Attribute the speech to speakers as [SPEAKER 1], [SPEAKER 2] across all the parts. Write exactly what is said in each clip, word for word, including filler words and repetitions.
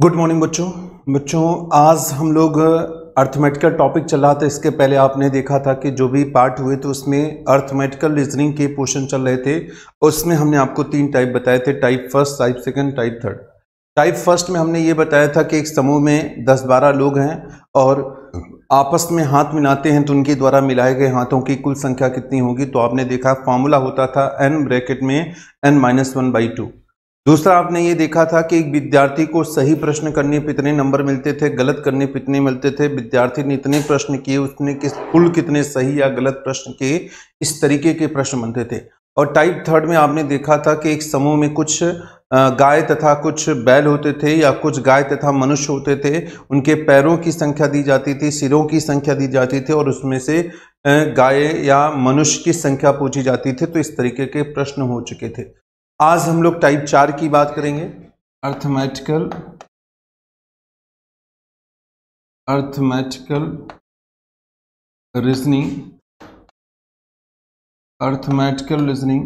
[SPEAKER 1] Good morning बच्चों बच्चों आज हम लोग अर्थमेटिकल टॉपिक चल रहा था। इसके पहले आपने देखा था कि जो भी पार्ट हुए थे उसमें अर्थमेटिकल रीजनिंग के पोर्शन चल रहे थे। उसमें हमने आपको तीन टाइप बताए थे, type first, type second, type third. Type first में हमने ये बताया था कि एक समूह में दस बारह लोग हैं और आपस में हाथ मिलाते हैं तो उनके द्वारा मिलाए गए हाथों की कुल संख्या कितनी होगी। तो आपने देखा फॉर्मूला होता था एन ब्रैकेट में N minus one by two. दूसरा आपने ये देखा था कि एक विद्यार्थी को सही प्रश्न करने पे इतने नंबर मिलते थे, गलत करने पे इतने मिलते थे। विद्यार्थी ने इतने प्रश्न किए, उसने किस कुल कितने सही या गलत प्रश्न किए, इस तरीके के प्रश्न बनते थे। और टाइप थर्ड में आपने देखा था कि एक समूह में कुछ गाय तथा कुछ बैल होते थे या कुछ गाय तथा मनुष्य होते थे। उनके पैरों की संख्या दी जाती थी, सिरों की संख्या दी जाती थी और उसमें से गाय या मनुष्य की संख्या पूछी जाती थी। तो इस तरीके के प्रश्न हो चुके थे। आज हम लोग टाइप चार की बात करेंगे, arithmetical arithmetical reasoning arithmetical reasoning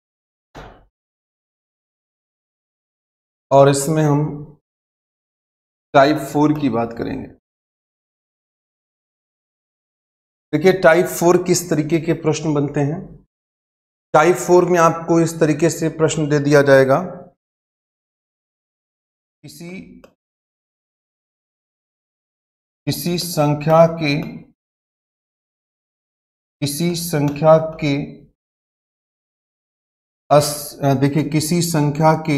[SPEAKER 1] और इसमें हम टाइप फोर की बात करेंगे। देखिए टाइप फोर किस तरीके के प्रश्न बनते हैं। टाइप फोर में आपको इस तरीके से प्रश्न दे दिया जाएगा, किसी किसी संख्या के किसी संख्या के अस देखिए किसी संख्या के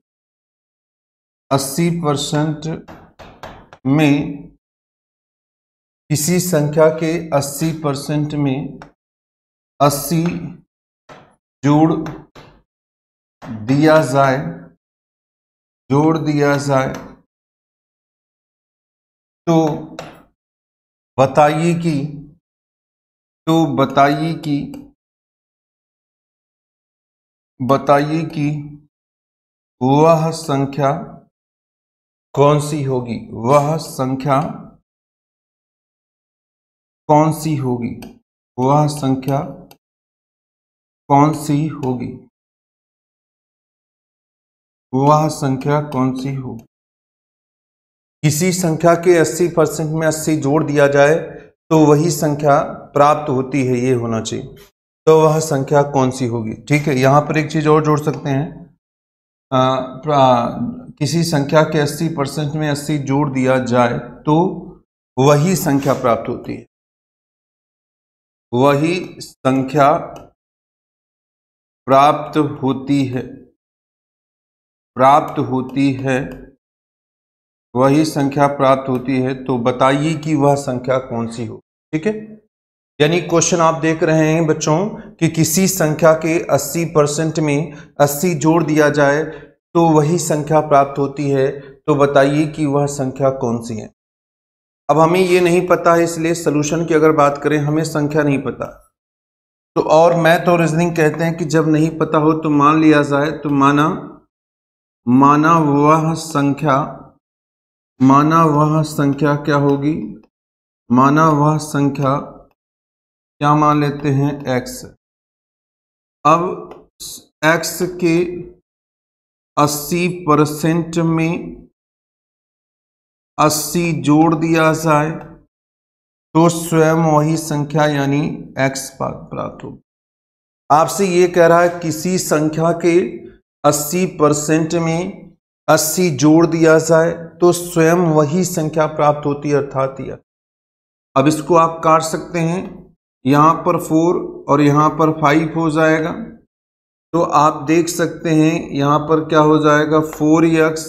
[SPEAKER 1] अस्सी परसेंट में किसी संख्या के अस्सी परसेंट में अस्सी जोड़ दिया जाए जोड़ दिया जाए तो बताइए कि तो बताइए कि बताइए कि वह संख्या कौन सी होगी वह संख्या कौन सी होगी वह संख्या कौन सी होगी वह संख्या कौन सी होगी। किसी संख्या के अस्सी परसेंट में अस्सी जोड़ दिया जाए तो वही संख्या प्राप्त होती है, ये होना चाहिए। तो वह संख्या कौन सी होगी। ठीक है, यहाँ पर एक चीज और जोड़ सकते हैं, आ, आ, किसी संख्या के अस्सी परसेंट में अस्सी जोड़ दिया जाए तो वही संख्या प्राप्त होती है वही संख्या प्राप्त होती है प्राप्त होती है वही संख्या प्राप्त होती है। तो बताइए कि वह संख्या कौन सी हो। ठीक है, यानी क्वेश्चन आप देख रहे हैं बच्चों कि किसी संख्या के अस्सी परसेंट में अस्सी जोड़ दिया जाए तो वही संख्या प्राप्त होती है। तो बताइए कि वह संख्या कौन सी है। अब हमें ये नहीं पता है, इसलिए सोल्यूशन की अगर बात करें हमें संख्या नहीं पता। तो और मैथ और रीजनिंग कहते हैं कि जब नहीं पता हो तो मान लिया जाए। तो माना माना वह संख्या माना वह संख्या क्या होगी माना वह संख्या क्या मान लेते हैं x। अब x के अस्सी परसेंट में अस्सी जोड़ दिया जाए तो स्वयं वही संख्या यानी x प्राप्त होगी। आपसे ये कह रहा है किसी संख्या के अस्सी परसेंट में अस्सी जोड़ दिया जाए तो स्वयं वही संख्या प्राप्त होती है, अर्थात यह। अब इसको आप काट सकते हैं, यहाँ पर फोर और यहाँ पर फाइव हो जाएगा। तो आप देख सकते हैं यहाँ पर क्या हो जाएगा, four X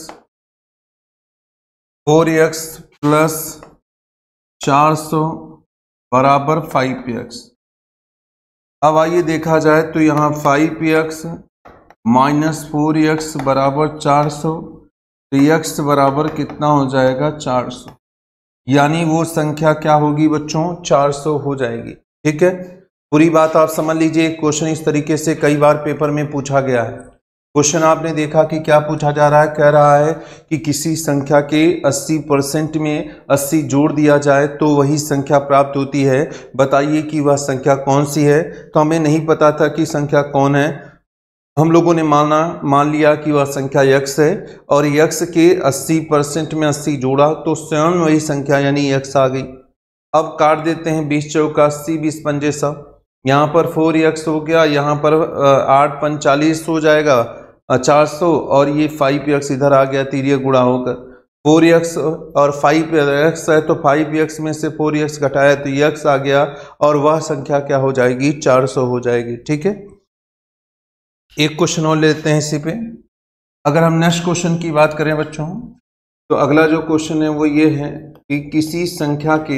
[SPEAKER 1] four X plus चार सौ बराबर फाइव एक्स। अब आइए देखा जाए तो यहाँ five X minus four X बराबर चार सौ, तो एक्स बराबर कितना हो जाएगा चार सौ, यानी वो संख्या क्या होगी बच्चों चार सौ हो जाएगी। ठीक है, पूरी बात आप समझ लीजिए। क्वेश्चन इस तरीके से कई बार पेपर में पूछा गया है। क्वेश्चन आपने देखा कि क्या पूछा जा रहा है, कह रहा है कि किसी संख्या के अस्सी परसेंट में अस्सी जोड़ दिया जाए तो वही संख्या प्राप्त होती है, बताइए कि वह संख्या कौन सी है। तो हमें नहीं पता था कि संख्या कौन है, हम लोगों ने माना मान लिया कि वह संख्या यक्स है और यक्स के अस्सी परसेंट में अस्सी जोड़ा तो स्वयं वही संख्या यानी यक्स आ गई। अब काट देते हैं, बीस चौका अस्सी, बीस पंजे सौ, यहाँ पर फोर यक्स हो गया, यहाँ पर आठ पंचालीस हो जाएगा चार सौ और ये फाइव यक्स इधर आ गया तिरिया गुणा होकर। फोर यक्स और फाइव यक्स है तो फाइव यक्स में से फोर यक्स घटाया तो यक्स आ गया और वह संख्या क्या हो जाएगी, चार सौ हो जाएगी। ठीक है, एक क्वेश्चन और लेते हैं इसी पे। अगर हम नेक्स्ट क्वेश्चन की बात करें बच्चों, तो अगला जो क्वेश्चन है वो ये है कि किसी संख्या के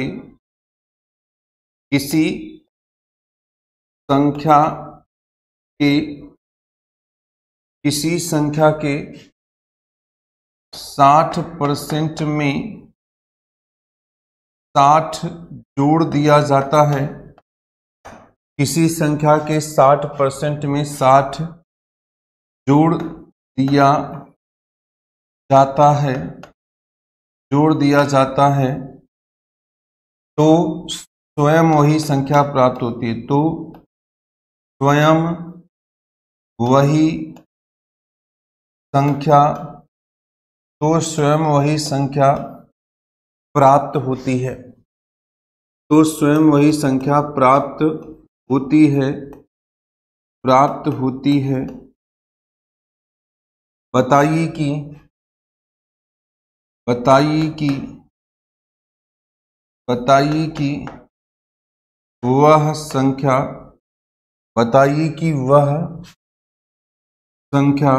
[SPEAKER 1] किसी संख्या के किसी संख्या के साठ परसेंट में साठ जोड़ दिया जाता है, किसी संख्या के साठ परसेंट में साठ जोड़ दिया जाता है जोड़ दिया जाता है तो स्वयं वही संख्या प्राप्त होती है तो स्वयं वही संख्या तो स्वयं वही संख्या प्राप्त होती है तो स्वयं वही संख्या प्राप्त होती है प्राप्त होती है बताइए कि बताइए कि बताइए कि वह संख्या बताइए कि वह संख्या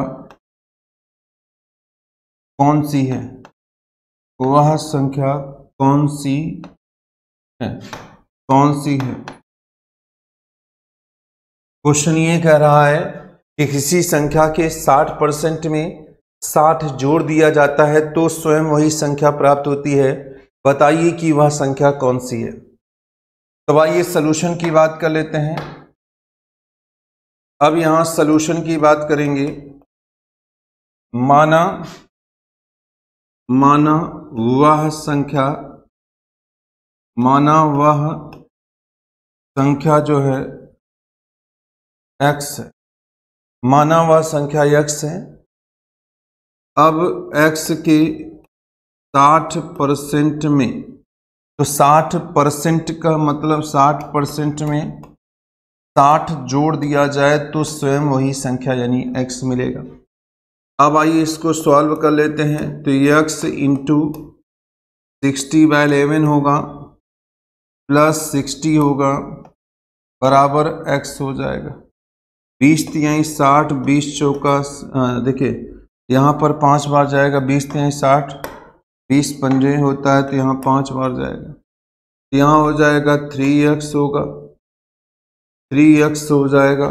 [SPEAKER 1] कौन सी है वह संख्या कौन सी है कौन सी है क्वेश्चन ये कह रहा है कि किसी संख्या के साठ परसेंट में साठ जोड़ दिया जाता है तो स्वयं वही संख्या प्राप्त होती है, बताइए कि वह संख्या कौन सी है। तो आइए सलूशन की बात कर लेते हैं। अब यहां सलूशन की बात करेंगे। माना माना वह संख्या माना वह संख्या जो है x है माना वह संख्या x है। अब x के साठ परसेंट में, तो साठ परसेंट का मतलब साठ परसेंट में साठ जोड़ दिया जाए तो स्वयं वही संख्या यानी x मिलेगा। अब आइए इसको सॉल्व कर लेते हैं। तो x into sixty by eleven होगा प्लस सिक्सटी होगा बराबर x हो जाएगा। बीस तिहाई साठ, बीस चौका देखिए यहाँ पर पांच बार जाएगा, बीस तिहाई साठ, बीस पंजे होता है तो यहाँ पांच बार जाएगा, यहाँ हो जाएगा थ्री एक्स होगा थ्री एक्स हो जाएगा।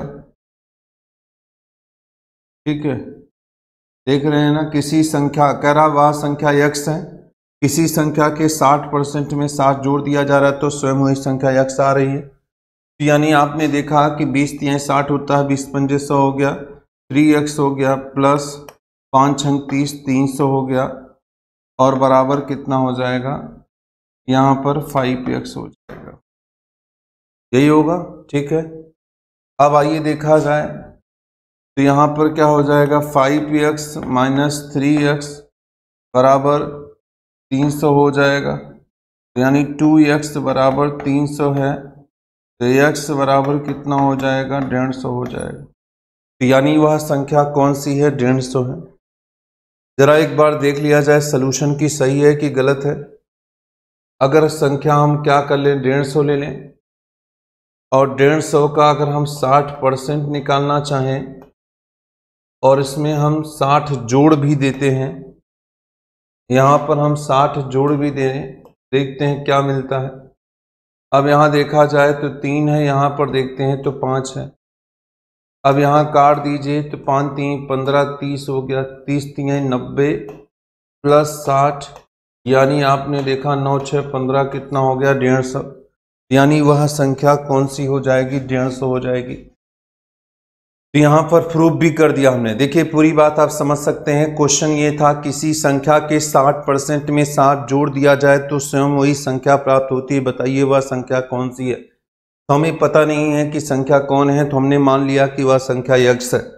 [SPEAKER 1] ठीक है, देख रहे हैं ना, किसी संख्या कह रहा वह संख्या x है, किसी संख्या के साठ परसेंट में साठ जोड़ दिया जा रहा है तो स्वयं वही संख्या x आ रही है। यानी आपने देखा कि बीस तिहाई साठ होता है, बीस पंजे सौ हो गया, थ्री एक्स हो गया प्लस पाँच छंग तीस, तीन सौ हो गया और बराबर कितना हो जाएगा, यहाँ पर फाइव एक्स हो जाएगा, यही होगा। ठीक है, अब आइए देखा जाए तो यहाँ पर क्या हो जाएगा, five X minus three X बराबर तीन सौ हो जाएगा, यानी टू एक्स बराबर तीन सौ है तो x बराबर कितना हो जाएगा, डेढ़ सौ हो जाएगा। तो यानी वह संख्या कौन सी है, डेढ़ सौ है। जरा एक बार देख लिया जाए सलूशन की सही है कि गलत है। अगर संख्या हम क्या कर लें, डेढ़ सौ ले लें और डेढ़ सौ का अगर हम साठ परसेंट निकालना चाहें और इसमें हम साठ जोड़ भी देते हैं, यहाँ पर हम साठ जोड़ भी दे देखते हैं क्या मिलता है। अब यहाँ देखा जाए तो तीन है, यहाँ पर देखते हैं तो पाँच है। अब यहाँ काट दीजिए तो पाँच तीन पंद्रह, तीस हो गया, तीस तीन नब्बे प्लस साठ, यानी आपने देखा नौ छः पंद्रह कितना हो गया, डेढ़ सौ। यानी वह संख्या कौन सी हो जाएगी, डेढ़ सौ हो जाएगी। तो यहाँ पर प्रूफ भी कर दिया हमने। देखिए पूरी बात आप समझ सकते हैं। क्वेश्चन ये था किसी संख्या के साठ परसेंट में साठ जोड़ दिया जाए तो स्वयं वही संख्या प्राप्त होती है, बताइए वह संख्या कौन सी है। तो हमें पता नहीं है कि संख्या कौन है, तो हमने मान लिया कि वह संख्या x है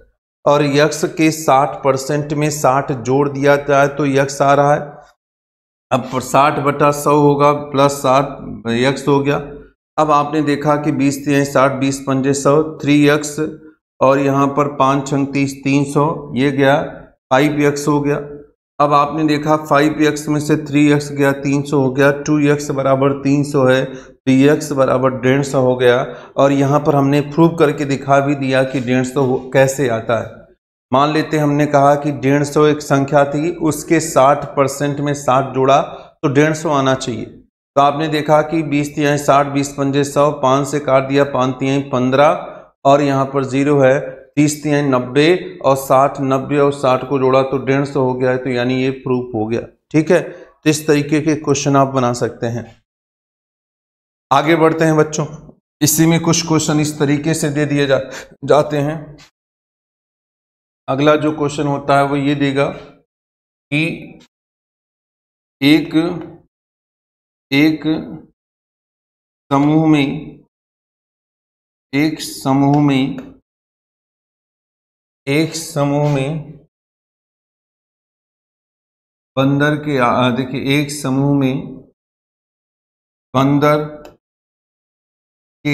[SPEAKER 1] और यक्स के साठ परसेंट में साठ जोड़ दिया जाए तो यक्स आ रहा है। अब साठ बटा सौ होगा प्लस साठ यक्स हो गया। अब आपने देखा कि बीस तिहाई साठ, बीस पंजे सौ, थ्री यक्स और यहाँ पर पाँच छंग तीस, तीन सौ, ये गया फाइव यक्स हो गया। अब आपने देखा फाइव यक्स में से थ्री यक्स गया, तीन सौ हो गया। टू यक्स बराबर तीन सौ है, थ्री यक्स बराबर डेढ़ सौ हो गया। और यहाँ पर हमने प्रूव करके दिखा भी दिया कि डेढ़ सौ कैसे आता है। मान लेते हमने कहा कि डेढ़ सौ एक संख्या थी, उसके साठ परसेंट में साठ जोड़ा तो डेढ़ सौ आना चाहिए। तो आपने देखा कि बीस तिहाई साठ, बीस पंजे सौ, पाँच से काट दिया, पाँच तिहाई पंद्रह और यहाँ पर जीरो है, तीस तिहाई नब्बे और साठ, नब्बे और साठ को जोड़ा तो डेढ़ सौ हो गया है। तो यानी ये प्रूफ हो गया। ठीक है, तो इस तरीके के क्वेश्चन आप बना सकते हैं। आगे बढ़ते हैं बच्चों। इसी में कुछ क्वेश्चन इस तरीके से दे दिए जा, जाते हैं। अगला जो क्वेश्चन होता है वो ये देगा कि एक एक समूह में एक समूह में एक समूह में बंदर के देखिए एक समूह में बंदर के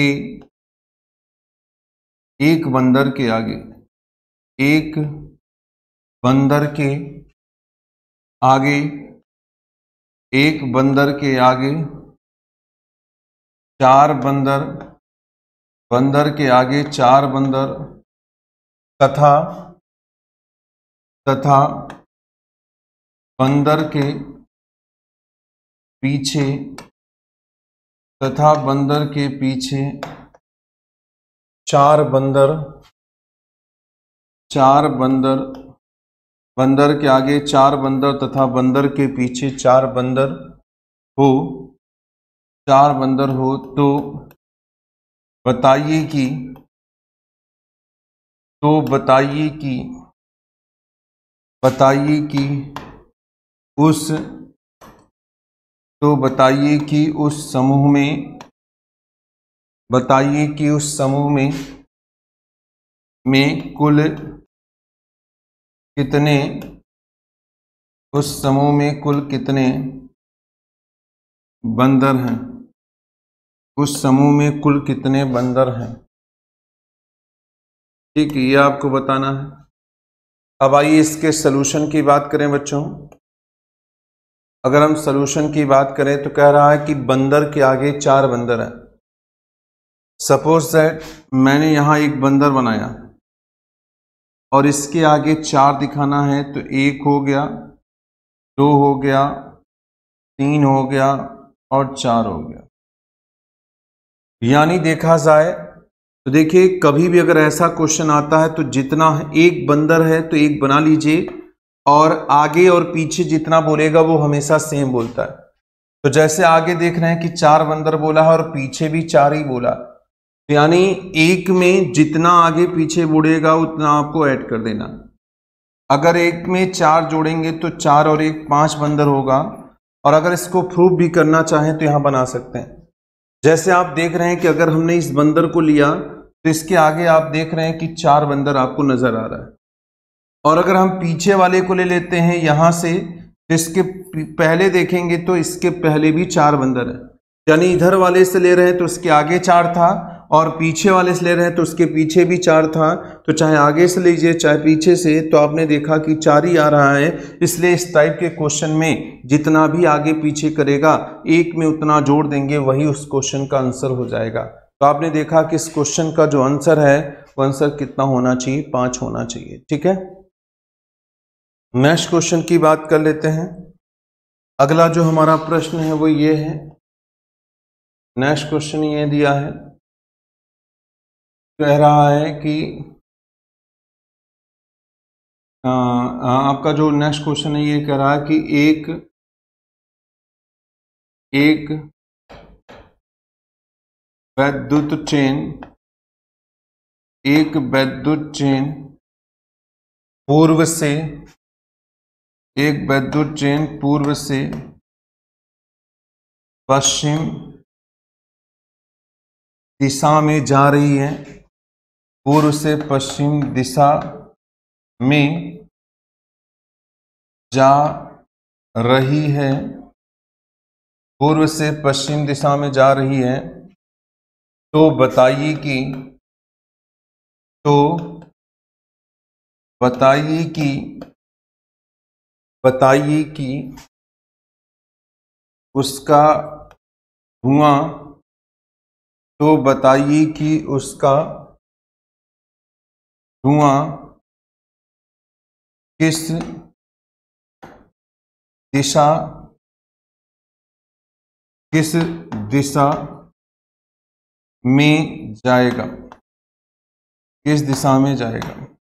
[SPEAKER 1] एक बंदर के आगे एक बंदर के आगे एक बंदर के आगे चार बंदर बंदर के आगे चार बंदर तथा तथा बंदर के पीछे तथा बंदर के पीछे चार बंदर चार बंदर बंदर के आगे चार बंदर तथा बंदर के पीछे चार बंदर हो चार बंदर हो तो बताइए कि तो बताइए कि बताइए कि उस तो बताइए कि उस समूह में बताइए कि उस समूह में में कुल कितने उस समूह में कुल कितने बंदर हैं उस समूह में कुल कितने बंदर हैं। ठीक है, ये आपको बताना है। अब आइए इसके सलूशन की बात करें बच्चों। अगर हम सलूशन की बात करें तो कह रहा है कि बंदर के आगे चार बंदर हैं। सपोज दैट मैंने यहां एक बंदर बनाया और इसके आगे चार दिखाना है तो एक हो गया, दो हो गया, तीन हो गया और चार हो गया। यानी देखा जाए तो देखिए कभी भी अगर ऐसा क्वेश्चन आता है तो जितना एक बंदर है तो एक बना लीजिए और आगे और पीछे जितना बोलेगा वो हमेशा सेम बोलता है। तो जैसे आगे देख रहे हैं कि चार बंदर बोला है और पीछे भी चार ही बोला, तो यानी एक में जितना आगे पीछे बोलेगा उतना आपको ऐड कर देना। अगर एक में चार जोड़ेंगे तो चार और एक पांच बंदर होगा। और अगर इसको प्रूव भी करना चाहें तो यहां बना सकते हैं। जैसे आप देख रहे हैं कि अगर हमने इस बंदर को लिया तो इसके आगे आप देख रहे हैं कि चार बंदर आपको नजर आ रहा है। और अगर हम पीछे वाले को ले लेते हैं यहां से तो इसके पहले देखेंगे तो इसके पहले भी चार बंदर है। यानी इधर वाले से ले रहे हैं तो उसके आगे चार था और पीछे वाले से ले रहे हैं तो उसके पीछे भी चार था। तो चाहे आगे से लीजिए चाहे पीछे से, तो आपने देखा कि चार ही आ रहा है। इसलिए इस टाइप के क्वेश्चन में जितना भी आगे पीछे करेगा एक में उतना जोड़ देंगे, वही उस क्वेश्चन का आंसर हो जाएगा। तो आपने देखा कि इस क्वेश्चन का जो आंसर है वो आंसर कितना होना चाहिए, पांच होना चाहिए। ठीक है, नेक्स्ट क्वेश्चन की बात कर लेते हैं। अगला जो हमारा प्रश्न है वो ये है, नेक्स्ट क्वेश्चन ये दिया है, कह रहा है कि आ, आ, आपका जो नेक्स्ट क्वेश्चन है ये कह रहा है कि एक एक वैद्युत ट्रेन एक वैद्युत ट्रेन पूर्व से एक वैद्युत ट्रेन पूर्व से पश्चिम दिशा में जा रही है पूर्व से पश्चिम दिशा में जा रही है, पूर्व से पश्चिम दिशा में जा रही है, तो बताइए कि तो बताइए कि बताइए कि उसका धुआं तो बताइए कि उसका धुआं किस दिशा किस दिशा में जाएगा, किस दिशा में जाएगा।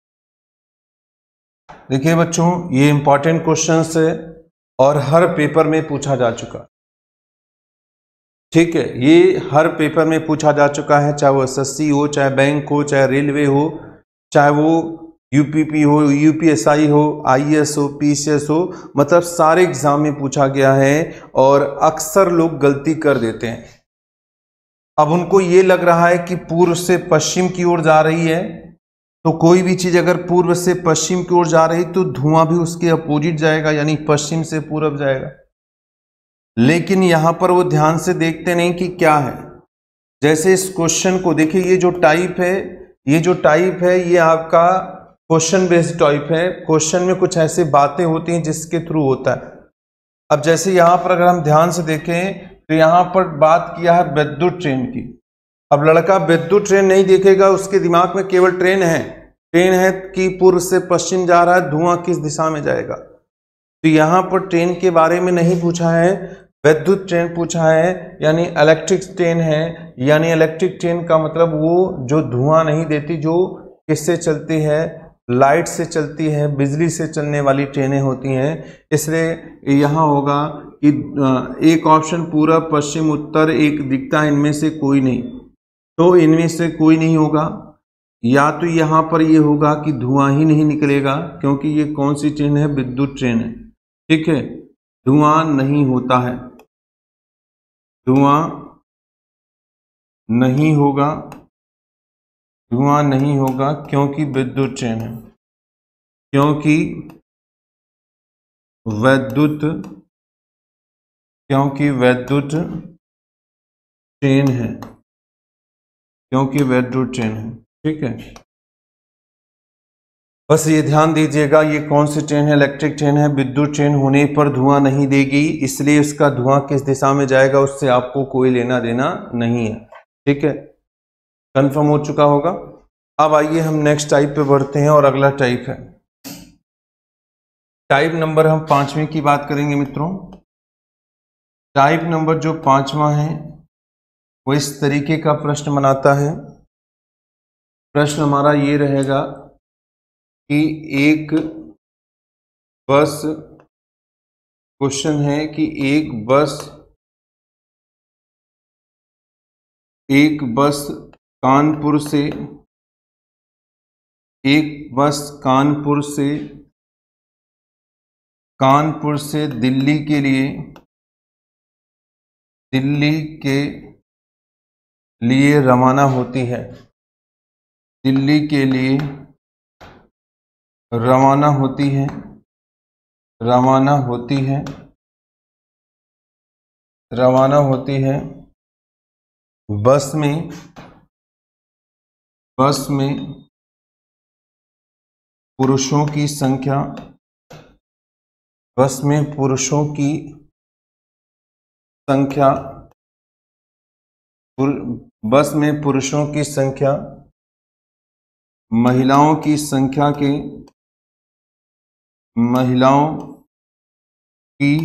[SPEAKER 1] देखिए बच्चों, ये इंपॉर्टेंट क्वेश्चंस है और हर पेपर में पूछा जा चुका, ठीक है। ये हर पेपर में पूछा जा चुका है, चाहे वो एस एस सी हो, चाहे बैंक हो, चाहे रेलवे हो, चाहे वो यूपीपी हो, यूपीएसआई हो, आईएएस हो, पीसीएस हो, मतलब सारे एग्जाम में पूछा गया है और अक्सर लोग गलती कर देते हैं। अब उनको ये लग रहा है कि पूर्व से पश्चिम की ओर जा रही है, तो कोई भी चीज अगर पूर्व से पश्चिम की ओर जा रही तो धुआं भी उसके अपोजिट जाएगा, यानी पश्चिम से पूरब जाएगा। लेकिन यहां पर वो ध्यान से देखते नहीं कि क्या है। जैसे इस क्वेश्चन को देखिए, ये जो टाइप है ये जो टाइप है ये आपका क्वेश्चन बेस्ड टाइप है। क्वेश्चन में कुछ ऐसे बातें होती हैं जिसके थ्रू होता है। अब जैसे यहां पर अगर हम ध्यान से देखें तो यहां पर बात किया है विद्युत ट्रेन की। अब लड़का विद्युत ट्रेन नहीं देखेगा, उसके दिमाग में केवल ट्रेन है, ट्रेन है कि पूर्व से पश्चिम जा रहा है, धुआं किस दिशा में जाएगा। तो यहां पर ट्रेन के बारे में नहीं पूछा है, विद्युत ट्रेन पूछा है, यानी इलेक्ट्रिक ट्रेन है। यानी इलेक्ट्रिक ट्रेन का मतलब वो जो धुआं नहीं देती, जो किससे चलती है, लाइट से चलती है, बिजली से चलने वाली ट्रेनें होती हैं। इसलिए यहाँ होगा कि एक ऑप्शन पूरब, पश्चिम, उत्तर एक दिखता है, इनमें से कोई नहीं, तो इनमें से कोई नहीं होगा। या तो यहाँ पर ये होगा कि धुआं ही नहीं निकलेगा, क्योंकि ये कौन सी ट्रेन है, विद्युत ट्रेन है, ठीक है। धुआं नहीं होता है, धुआं नहीं होगा, धुआं नहीं होगा क्योंकि विद्युत ट्रेन है, क्योंकि विद्युत क्योंकि विद्युत ट्रेन है, क्योंकि विद्युत ट्रेन है, ठीक है। बस ये ध्यान दीजिएगा, ये कौन सी ट्रेन है, इलेक्ट्रिक ट्रेन है। विद्युत ट्रेन होने पर धुआं नहीं देगी, इसलिए उसका धुआं किस दिशा में जाएगा उससे आपको कोई लेना देना नहीं है, ठीक है। कंफर्म हो चुका होगा। अब आइए हम नेक्स्ट टाइप पे बढ़ते हैं और अगला टाइप है टाइप नंबर, हम पांचवें की बात करेंगे मित्रों। टाइप नंबर जो पांचवा है वो इस तरीके का प्रश्न बनाता है। प्रश्न हमारा ये रहेगा कि एक बस, क्वेश्चन है कि एक बस एक बस कानपुर से एक बस कानपुर से कानपुर से दिल्ली के लिए दिल्ली के लिए रवाना होती है, दिल्ली के लिए रवाना होती है रवाना होती है रवाना होती है बस में बस में पुरुषों की संख्या बस में पुरुषों की संख्या बस में पुरुषों की संख्या महिलाओं की संख्या के महिलाओं की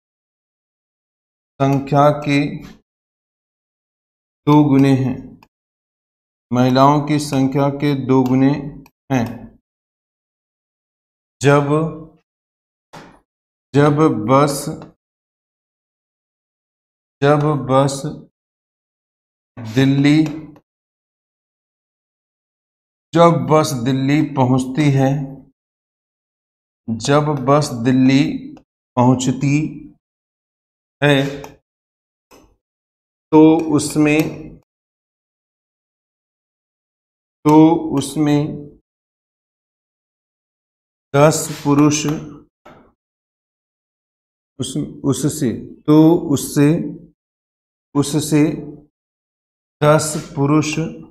[SPEAKER 1] संख्या के दो गुने हैं महिलाओं की संख्या के दो गुने हैं जब जब बस जब बस दिल्ली जब बस दिल्ली पहुंचती है जब बस दिल्ली पहुंचती है तो उसमें तो उसमें दस पुरुष उस उससे तो उससे उससे दस पुरुष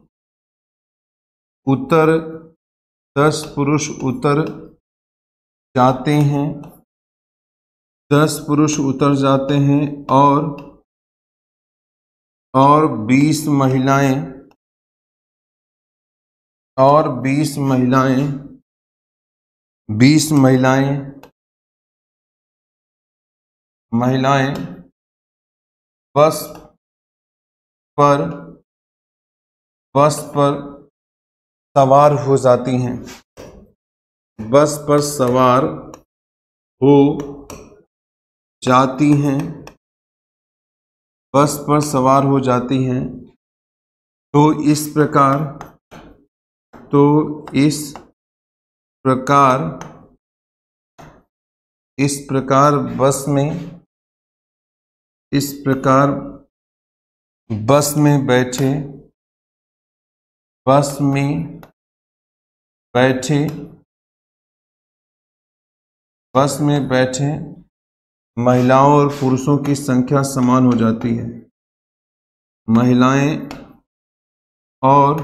[SPEAKER 1] उतर दस पुरुष उतर जाते हैं दस पुरुष उतर जाते हैं और और बीस महिलाएं और बीस महिलाएं बीस महिलाएं महिलाएं बस पर बस पर सवार हो जाती हैं बस पर सवार हो जाती हैं बस पर सवार हो जाती हैं तो इस प्रकार तो इस प्रकार इस प्रकार बस में इस प्रकार बस में बैठे बस में बैठे बस में बैठे महिलाओं और पुरुषों की संख्या समान हो जाती है महिलाएं और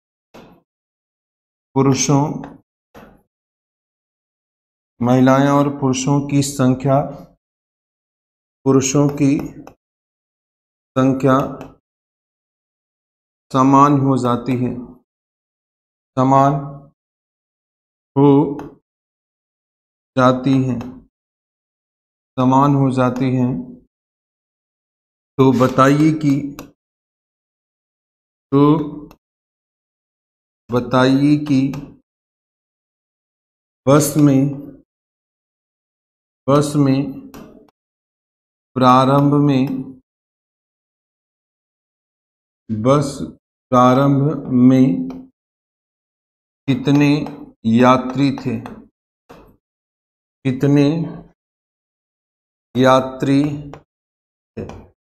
[SPEAKER 1] पुरुषों महिलाएं और पुरुषों की संख्या पुरुषों की संख्या समान हो जाती है समान हो जाती हैं समान हो जाती हैं तो बताइए कि तो बताइए कि बस में बस में प्रारंभ में बस प्रारंभ में कितने यात्री थे कितने यात्री थे।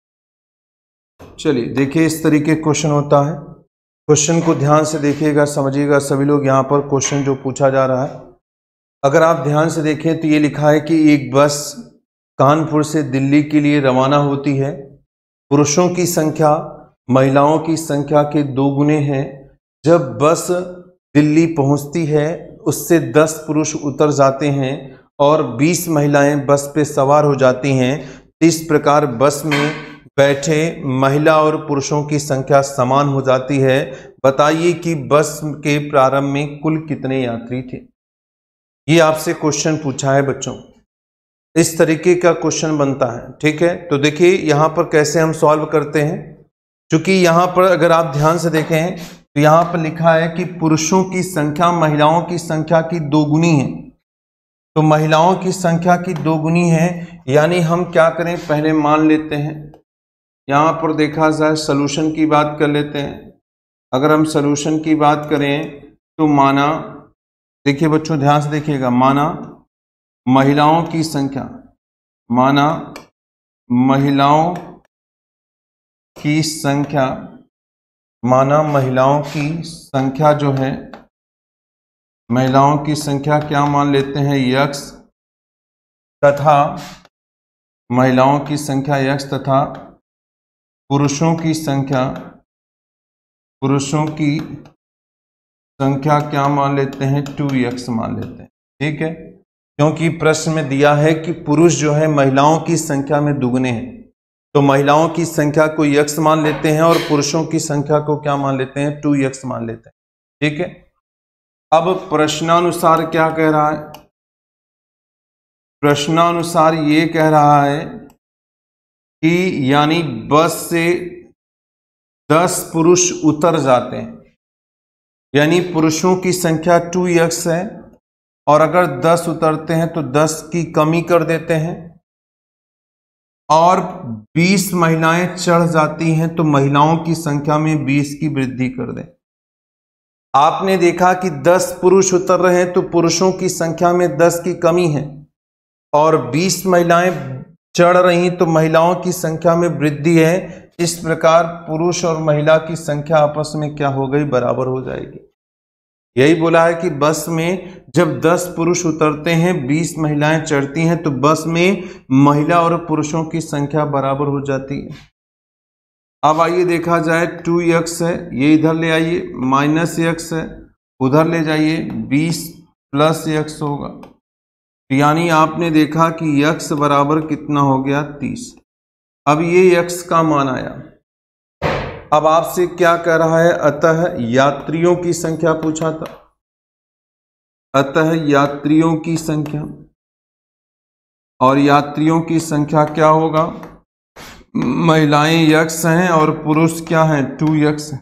[SPEAKER 1] चलिए देखिए, इस तरीके क्वेश्चन होता है। क्वेश्चन को ध्यान से देखिएगा, समझिएगा सभी लोग। यहाँ पर क्वेश्चन जो पूछा जा रहा है, अगर आप ध्यान से देखें तो ये लिखा है कि एक बस कानपुर से दिल्ली के लिए रवाना होती है। पुरुषों की संख्या महिलाओं की संख्या के दो गुने हैं। जब बस दिल्ली पहुंचती है उससे दस पुरुष उतर जाते हैं और बीस महिलाएं बस पे सवार हो जाती हैं। इस प्रकार बस में बैठे महिला और पुरुषों की संख्या समान हो जाती है। बताइए कि बस के प्रारंभ में कुल कितने यात्री थे। ये आपसे क्वेश्चन पूछा है बच्चों, इस तरीके का क्वेश्चन बनता है। ठीक है, तो देखिए यहाँ पर कैसे हम सॉल्व करते हैं। क्योंकि यहाँ पर अगर आप ध्यान से देखें तो यहाँ पर लिखा है कि पुरुषों की संख्या महिलाओं की संख्या की दोगुनी है। तो महिलाओं की संख्या की दोगुनी है, यानी हम क्या करें, पहले मान लेते हैं। यहाँ पर देखा जाए, सलूशन की बात कर लेते हैं। अगर हम सलूशन की बात करें तो माना, देखिए बच्चों ध्यान से देखिएगा, माना महिलाओं की संख्या माना महिलाओं की संख्या माना महिलाओं की संख्या जो है, महिलाओं की संख्या क्या मान लेते हैं, यक्स, तथा महिलाओं की संख्या यक्स तथा पुरुषों की संख्या पुरुषों की संख्या क्या मान लेते हैं, टू यक्स मान लेते हैं। ठीक है, क्योंकि प्रश्न में दिया है कि पुरुष जो है महिलाओं की संख्या में दुगने हैं, तो महिलाओं की संख्या को यक्स मान लेते हैं और पुरुषों की संख्या को क्या मान लेते हैं, टू यक्स मान लेते हैं। ठीक है, अब प्रश्नानुसार क्या कह रहा है, प्रश्नानुसार ये कह रहा है कि यानी बस से दस पुरुष उतर जाते हैं, यानी पुरुषों की संख्या टू यक्स है और अगर दस उतरते हैं तो दस की कमी कर देते हैं और बीस महिलाएं चढ़ जाती हैं तो महिलाओं की संख्या में बीस की वृद्धि कर दें। आपने देखा कि दस पुरुष उतर रहे हैं तो पुरुषों की संख्या में दस की कमी है और बीस महिलाएं चढ़ रही तो महिलाओं की संख्या में वृद्धि है। इस प्रकार पुरुष और महिला की संख्या आपस में क्या हो गई, बराबर हो जाएगी। यही बोला है कि बस में जब दस पुरुष उतरते हैं बीस महिलाएं चढ़ती हैं तो बस में महिला और पुरुषों की संख्या बराबर हो जाती है। अब आइए देखा जाए टू एक्स है, ये इधर ले आइए, माइनस एक्स है उधर ले जाइए, बीस प्लस एक्स होगा। यानी आपने देखा कि x बराबर कितना हो गया तीस। अब ये x का मान आया। अब आपसे क्या कह रहा है, अतः यात्रियों की संख्या पूछा था, अतः यात्रियों की संख्या, और यात्रियों की संख्या क्या होगा, महिलाएं x हैं और पुरुष क्या हैं टू एक्स।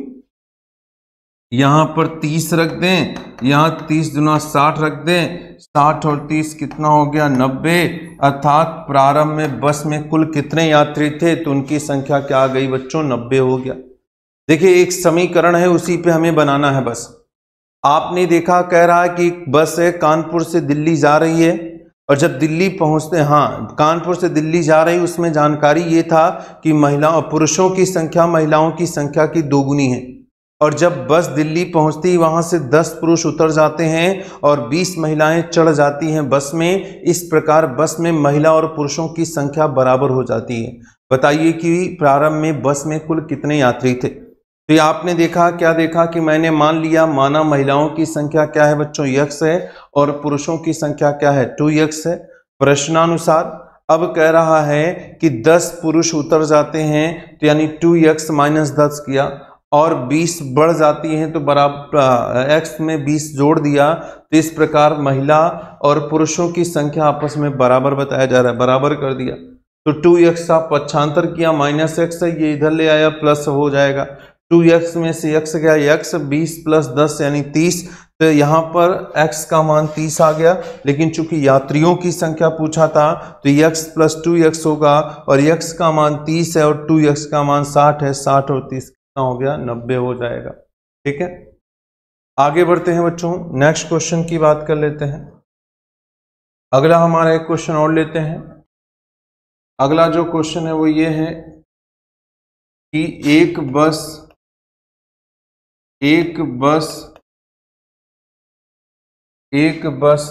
[SPEAKER 1] यहां पर तीस रख दें, यहां तीस दुना साठ रख दें, साठ और तीस कितना हो गया नब्बे। अर्थात प्रारंभ में बस में कुल कितने यात्री थे तो उनकी संख्या क्या आ गई बच्चों, नब्बे हो गया। देखिए एक समीकरण है उसी पे हमें बनाना है बस। आपने देखा कह रहा है कि बस है कानपुर से दिल्ली जा रही है, और जब दिल्ली पहुंचते, हाँ कानपुर से दिल्ली जा रही, उसमें जानकारी ये था कि महिलाओं पुरुषों की संख्या महिलाओं की संख्या की दोगुनी है। और जब बस दिल्ली पहुंचती वहां से दस पुरुष उतर जाते हैं और बीस महिलाएं चढ़ जाती हैं बस में। इस प्रकार बस में महिला और पुरुषों की संख्या बराबर हो जाती है। बताइए कि प्रारंभ में बस में कुल कितने यात्री थे। तो ये आपने देखा, क्या देखा कि मैंने मान लिया, माना महिलाओं की संख्या क्या है बच्चों यक्स है और पुरुषों की संख्या क्या है टू यक्स है। प्रश्नानुसार अब कह रहा है कि दस पुरुष उतर जाते हैं तो यानी टू यक्स माइनस दस किया, और बीस बढ़ जाती हैं तो बराबर एक्स में बीस जोड़ दिया। तो इस प्रकार महिला और पुरुषों की संख्या आपस में बराबर बताया जा रहा है, बराबर कर दिया। तो टू एक्स का पक्षांतर किया, माइनस एक्स है ये इधर ले आया, प्लस हो जाएगा। टू एक्स में से एक्स गया, एक्स बीस प्लस दस यानी तीस। तो यहाँ पर x का मान तीस आ गया, लेकिन चूंकि यात्रियों की संख्या पूछा था तो x प्लस टू एक्स होगा, और x का मान तीस है और टू एक्स का मान साठ है, साठ और तीस कितना हो गया नब्बे हो जाएगा। ठीक है, आगे बढ़ते हैं बच्चों, नेक्स्ट क्वेश्चन की बात कर लेते हैं। अगला हमारा एक क्वेश्चन और लेते हैं। अगला जो क्वेश्चन है वो ये है कि एक बस एक बस एक बस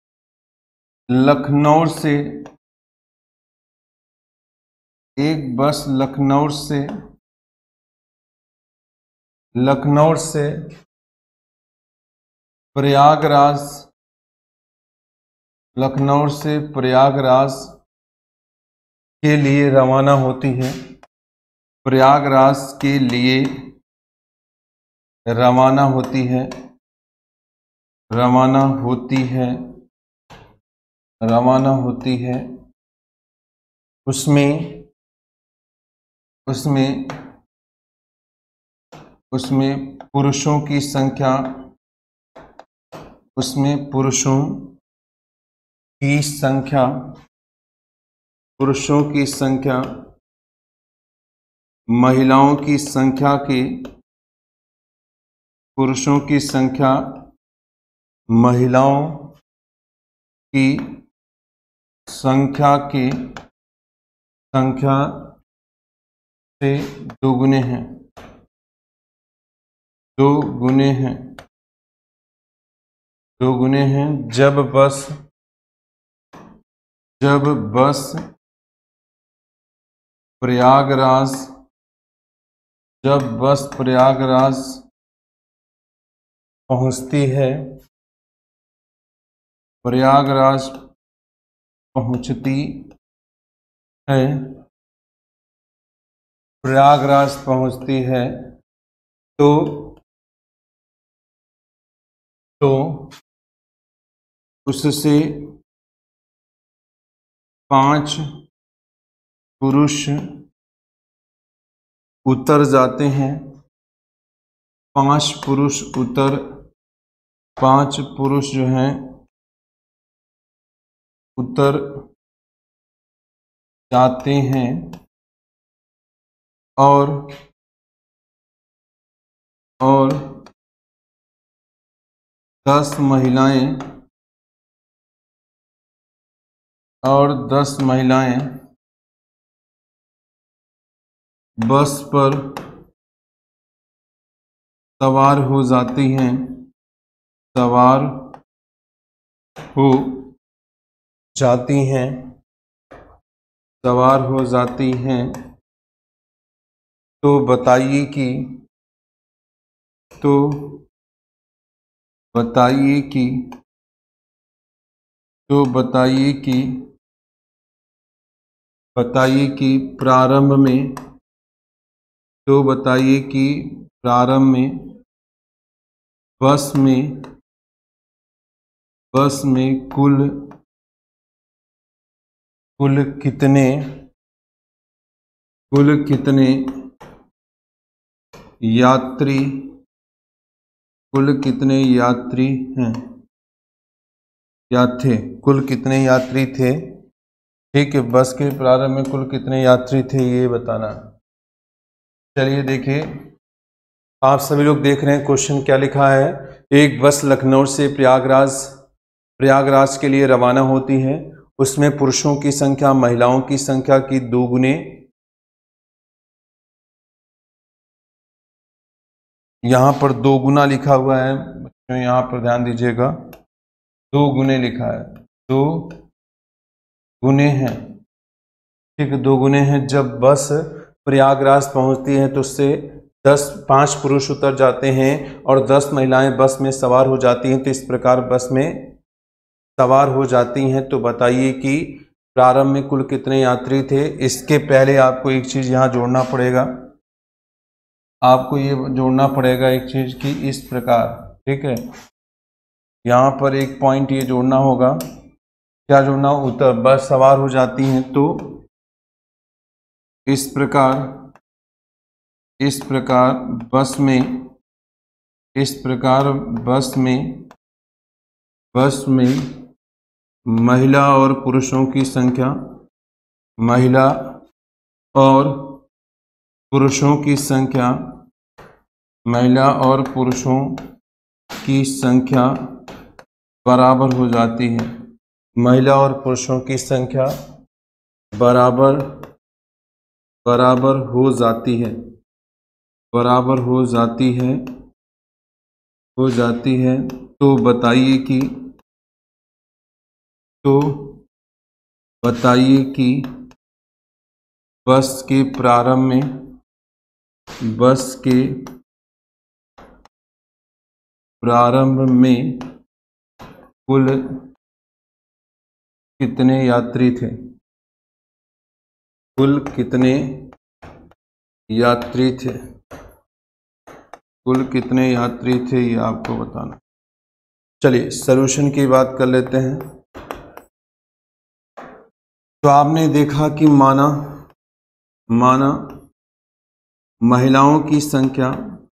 [SPEAKER 1] लखनऊ से एक बस लखनऊ से लखनऊ से प्रयागराज लखनऊ से प्रयागराज के लिए रवाना होती है प्रयागराज के लिए रवाना होती है रवाना होती है रवाना होती है उसमें उसमें उसमें पुरुषों की संख्या उसमें पुरुषों की संख्या पुरुषों की संख्या महिलाओं की संख्या के पुरुषों की संख्या महिलाओं की संख्या की संख्या से दोगुने हैं दो गुने हैं दो गुने हैं जब बस जब बस प्रयागराज जब बस प्रयागराज पहुंचती है प्रयागराज पहुंचती है प्रयागराज पहुंचती है तो तो उससे पांच पुरुष उतर जाते हैं पांच पुरुष उतर पांच पुरुष जो हैं उतर जाते हैं और और दस महिलाएं और दस महिलाएं बस पर सवार हो जाती हैं सवार हो जाती हैं सवार हो जाती हैं तो बताइए कि तो बताइए कि तो बताइए कि बताइए कि प्रारंभ में तो बताइए कि प्रारंभ में बस में बस में कुल कुल कितने कुल कितने यात्री कुल कितने यात्री हैं या थे कुल कितने यात्री थे। ठीक है, बस के प्रारंभ में कुल कितने यात्री थे ये बताना। चलिए देखिए, आप सभी लोग देख रहे हैं क्वेश्चन क्या लिखा है। एक बस लखनऊ से प्रयागराज प्रयागराज के लिए रवाना होती है। उसमें पुरुषों की संख्या महिलाओं की संख्या की दो गुने यहाँ पर दो गुना लिखा हुआ है बच्चों, यहाँ पर ध्यान दीजिएगा, दो गुने लिखा है, दो गुने हैं। ठीक है, दो गुने हैं। जब बस प्रयागराज पहुंचती है तो उससे दस पांच पुरुष उतर जाते हैं और दस महिलाएं बस में सवार हो जाती हैं। तो इस प्रकार बस में सवार हो जाती हैं। तो बताइए कि प्रारंभ में कुल कितने यात्री थे। इसके पहले आपको एक चीज यहाँ जोड़ना पड़ेगा, आपको ये जोड़ना पड़ेगा एक चीज की इस प्रकार। ठीक है, यहाँ पर एक पॉइंट ये जोड़ना होगा। क्या जोड़ना? उतर बस सवार हो जाती हैं तो इस प्रकार इस प्रकार बस में इस प्रकार बस में बस में महिला और पुरुषों की संख्या महिला और पुरुषों की संख्या महिला और पुरुषों की संख्या बराबर हो जाती है। महिला और पुरुषों की संख्या बराबर बराबर हो जाती है बराबर हो जाती है हो जाती है तो बताइए कि तो बताइए कि बस के प्रारंभ में बस के प्रारंभ में कुल कितने यात्री थे कुल कितने यात्री थे कुल कितने यात्री थे ये आपको बताना। चलिए सॉल्यूशन की बात कर लेते हैं। तो आपने देखा कि माना माना महिलाओं की संख्या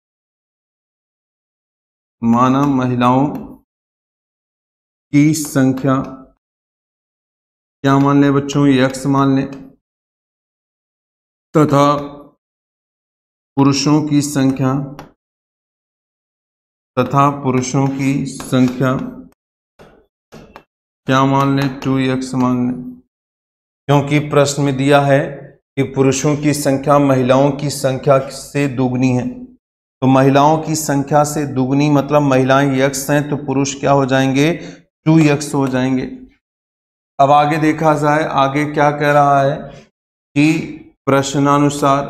[SPEAKER 1] माना महिलाओं की संख्या क्या मान लें बच्चों? यक्स मान लें तथा पुरुषों की संख्या तथा पुरुषों की संख्या क्या मान लें? टू एक्स मान लें, क्योंकि प्रश्न में दिया है कि पुरुषों की संख्या महिलाओं की संख्या से दुगनी है। तो महिलाओं की संख्या से दुगनी मतलब महिलाएं यक्स हैं तो पुरुष क्या हो जाएंगे? टू यक्स हो जाएंगे। अब आगे देखा जाए, आगे क्या कह रहा है कि प्रश्नानुसार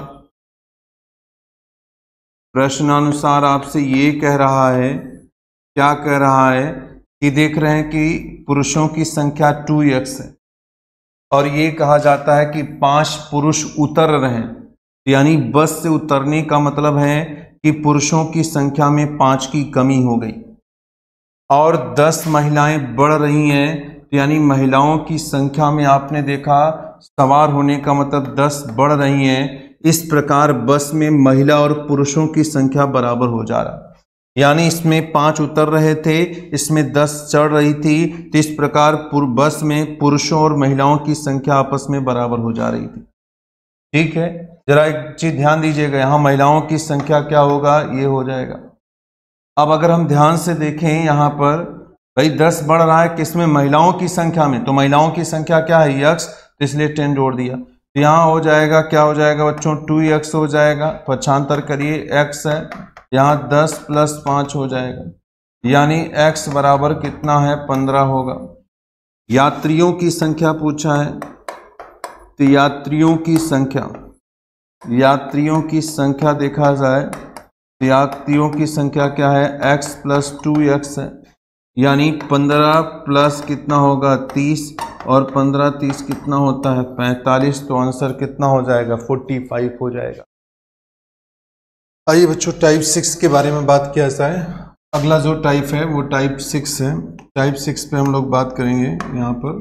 [SPEAKER 1] प्रश्नानुसार आपसे ये कह रहा है, क्या कह रहा है कि देख रहे हैं कि पुरुषों की संख्या टू एक्स है और ये कहा जाता है कि पांच पुरुष उतर रहे हैं, यानी बस से उतरने का मतलब है कि पुरुषों की संख्या में पांच की कमी हो गई और दस महिलाएं बढ़ रही हैं, यानी महिलाओं की संख्या में आपने देखा सवार होने का मतलब दस बढ़ रही हैं। इस प्रकार बस में महिला और पुरुषों की संख्या बराबर हो जा रहा, यानी इसमें पांच उतर रहे थे, इसमें दस चढ़ रही थी। तो इस प्रकार बस में पुरुषों और महिलाओं की संख्या आपस में बराबर हो जा रही थी। ठीक है, जरा एक चीज ध्यान दीजिएगा, यहाँ महिलाओं की संख्या क्या होगा? ये हो जाएगा। अब अगर हम ध्यान से देखें यहाँ पर भाई दस बढ़ रहा है किसमें? महिलाओं की संख्या में। तो महिलाओं की संख्या क्या है? यक्स, तो इसलिए टेन जोड़ दिया। तो यहाँ हो जाएगा, क्या हो जाएगा बच्चों? टू एक्स हो जाएगा। पक्षांतर करिए, एक्स है, यहाँ दस प्लस पाँच हो जाएगा। यानी x बराबर कितना है, पंद्रह होगा। यात्रियों की संख्या पूछा है, तो यात्रियों की संख्या यात्रियों की संख्या देखा जाए तो यात्रियों की संख्या क्या है, x प्लस टू एक्स है, यानी पंद्रह प्लस कितना होगा, तीस, और पंद्रह तीस कितना होता है, पैंतालीस। तो आंसर कितना हो जाएगा, पैंतालीस हो जाएगा। आइए बच्चों टाइप सिक्स के बारे में बात किया जाए। अगला जो टाइप है वो टाइप सिक्स है। टाइप सिक्स पे हम लोग बात करेंगे यहाँ पर।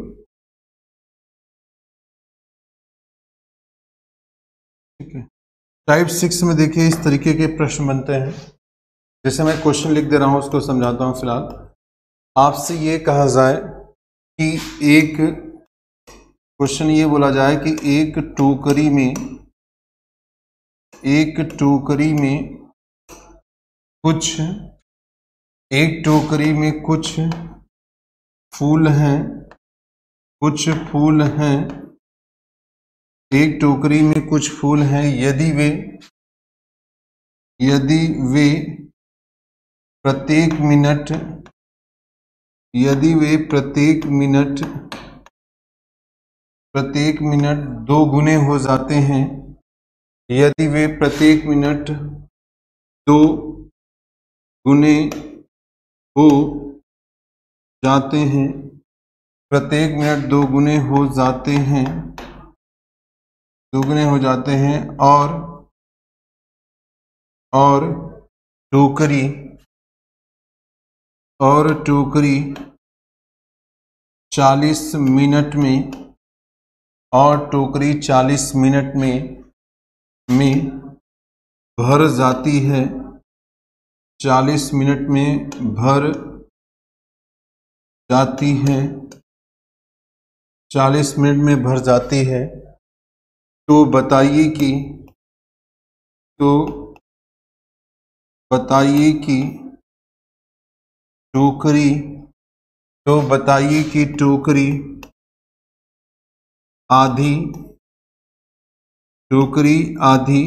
[SPEAKER 1] ठीक है, टाइप सिक्स में देखिए इस तरीके के प्रश्न बनते हैं। जैसे मैं क्वेश्चन लिख दे रहा हूँ उसको समझाता हूँ। फिलहाल आपसे ये कहा जाए कि एक क्वेश्चन ये बोला जाए कि एक टोकरी में एक टोकरी में कुछ एक टोकरी में कुछ फूल हैं कुछ फूल हैं एक टोकरी में कुछ फूल हैं यदि वे यदि वे प्रत्येक मिनट यदि वे प्रत्येक मिनट प्रत्येक मिनट दो गुने हो जाते हैं यदि वे प्रत्येक मिनट दो गुने हो जाते हैं प्रत्येक मिनट दो गुने हो जाते हैं दो गुने हो जाते हैं और और टोकरी और टोकरी चालीस मिनट में और टोकरी चालीस मिनट में में भर जाती है चालीस मिनट में भर जाती है चालीस मिनट में भर जाती है तो बताइए कि तो बताइए कि टोकरी तो बताइए कि टोकरी आधी टोकरी आधी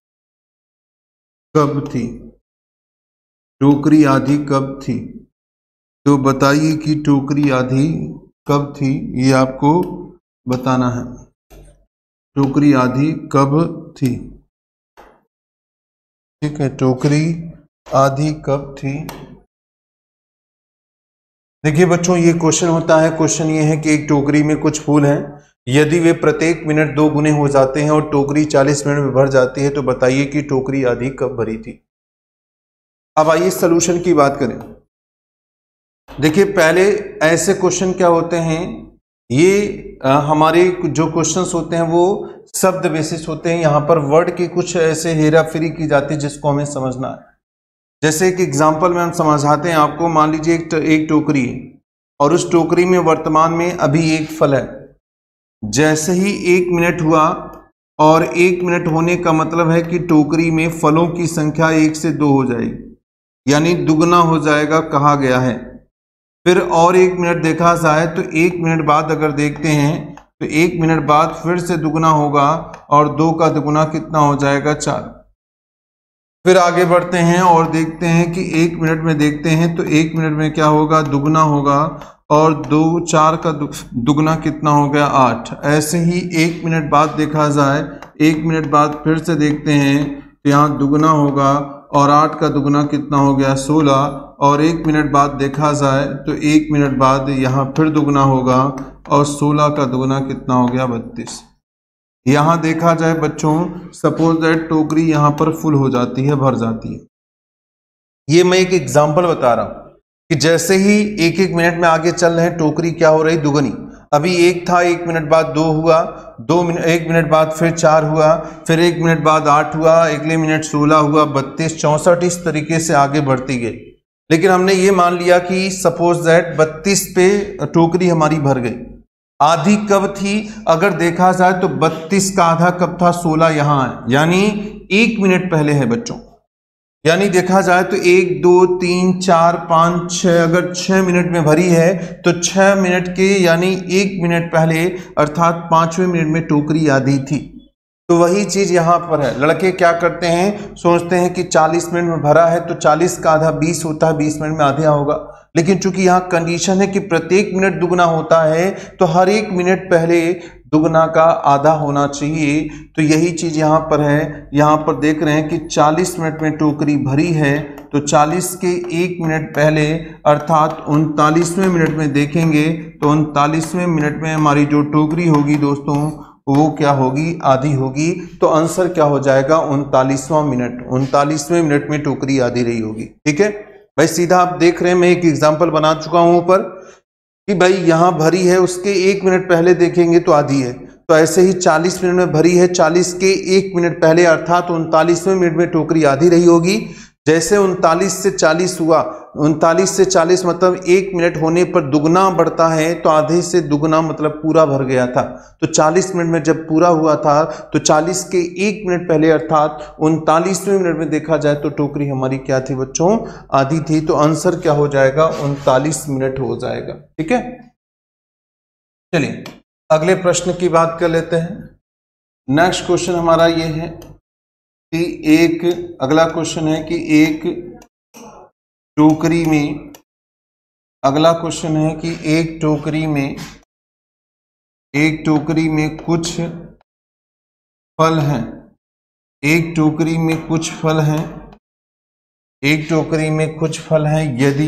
[SPEAKER 1] कब थी टोकरी आधी कब थी तो बताइए कि टोकरी आधी कब थी, ये आपको बताना है। टोकरी आधी कब थी। ठीक है, टोकरी आधी कब थी। देखिए बच्चों ये क्वेश्चन होता है। क्वेश्चन ये है कि एक टोकरी में कुछ फूल हैं यदि वे प्रत्येक मिनट दो गुने हो जाते हैं और टोकरी चालीस मिनट में भर जाती है तो बताइए कि टोकरी आधी कब भरी थी। अब आइए सॉल्यूशन की बात करें। देखिए पहले ऐसे क्वेश्चन क्या होते हैं, ये आ, हमारे जो क्वेश्चंस होते हैं वो शब्द बेसिस होते हैं। यहाँ पर वर्ड की कुछ ऐसे हेरा फेरी की जाती है जिसको हमें समझना है। जैसे एक एग्जांपल में हम समझाते हैं आपको। मान लीजिए एक, एक टोकरी और उस टोकरी में वर्तमान में अभी एक फल है। जैसे ही एक मिनट हुआ और एक मिनट होने का मतलब है कि टोकरी में फलों की संख्या एक से दो हो जाएगी, यानी दुगना हो जाएगा कहा गया है। फिर और एक मिनट देखा जाए तो एक मिनट बाद अगर देखते हैं तो एक मिनट बाद फिर से दुगना होगा और दो का दुगना कितना हो जाएगा, चार। फिर आगे बढ़ते हैं और देखते हैं कि एक मिनट में देखते हैं तो एक मिनट में क्या होगा, दुगना होगा और दो चार का दुगना कितना हो गया, आठ। ऐसे ही एक मिनट बाद देखा जाए, एक मिनट बाद फिर से देखते हैं तो यहाँ दुगना होगा और आठ का दुगना कितना हो गया, सोलह। और एक मिनट बाद देखा जाए तो एक मिनट बाद यहाँ फिर दुगना होगा और सोलह का दुगना कितना हो गया, बत्तीस। यहाँ देखा जाए बच्चों, सपोज दैट टोकरी यहाँ पर फुल हो जाती है, भर जाती है। ये मैं एक एग्जांपल बता रहा हूँ कि जैसे ही एक एक मिनट में आगे चल रहे हैं टोकरी क्या हो रही, दुगनी। अभी एक था, एक मिनट बाद दो हुआ, दो मिनट एक मिनट बाद फिर चार हुआ, फिर एक मिनट बाद आठ हुआ, अगले मिनट सोलह हुआ, बत्तीस, चौंसठ, इस तरीके से आगे बढ़ती गई। लेकिन हमने ये मान लिया कि सपोज दैट बत्तीस पे टोकरी हमारी भर गई। आधी कब थी अगर देखा जाए तो बत्तीस का आधा कब था, सोलह यहाँ है, यानी एक मिनट पहले है बच्चों। यानी देखा जाए तो एक दो तीन चार पाँच छः, अगर छः मिनट में भरी है तो छः मिनट के यानी एक मिनट पहले अर्थात पाँचवें मिनट में टोकरी आधी थी। तो वही चीज यहाँ पर है। लड़के क्या करते हैं, सोचते हैं कि चालीस मिनट में भरा है तो चालीस का आधा बीस होता है, बीस मिनट में आधा होगा। लेकिन चूंकि यहाँ कंडीशन है कि प्रत्येक मिनट दुगना होता है तो हर एक मिनट पहले दुगना का आधा होना चाहिए। तो यही चीज यहाँ पर है। यहाँ पर देख रहे हैं कि चालीस मिनट में टोकरी भरी है तो चालीस के एक मिनट पहले अर्थात उनतालीसवें मिनट में देखेंगे तो उनतालीसवें मिनट में हमारी जो टोकरी होगी दोस्तों वो क्या होगी, आधी होगी। तो आंसर क्या हो जाएगा, उनतालीसवां मिनट। उनतालीसवें मिनट में टोकरी आधी रही होगी। ठीक है भाई, सीधा आप देख रहे हैं मैं एक एग्जांपल बना चुका हूं ऊपर कि भाई यहां भरी है, उसके एक मिनट पहले देखेंगे तो आधी है। तो ऐसे ही चालीस मिनट में भरी है, चालीस के एक मिनट पहले अर्थात उनतालीसवें मिनट में टोकरी आधी रही होगी। जैसे उनतालीस से चालीस हुआ, उनतालीस से चालीस मतलब एक मिनट होने पर दुगना बढ़ता है तो आधे से दुगना मतलब पूरा भर गया था। तो चालीस मिनट में जब पूरा हुआ था तो चालीस के एक मिनट पहले अर्थात उनतालीसवें मिनट में देखा जाए तो टोकरी हमारी क्या थी बच्चों, आधी थी। तो आंसर क्या हो जाएगा, उनतालीस मिनट हो जाएगा। ठीक है, चलिए अगले प्रश्न की बात कर लेते हैं। नेक्स्ट क्वेश्चन हमारा ये है कि एक अगला क्वेश्चन है कि एक टोकरी में अगला क्वेश्चन है कि एक टोकरी में एक टोकरी में कुछ फल हैं। एक टोकरी में कुछ फल हैं एक टोकरी में कुछ फल हैं यदि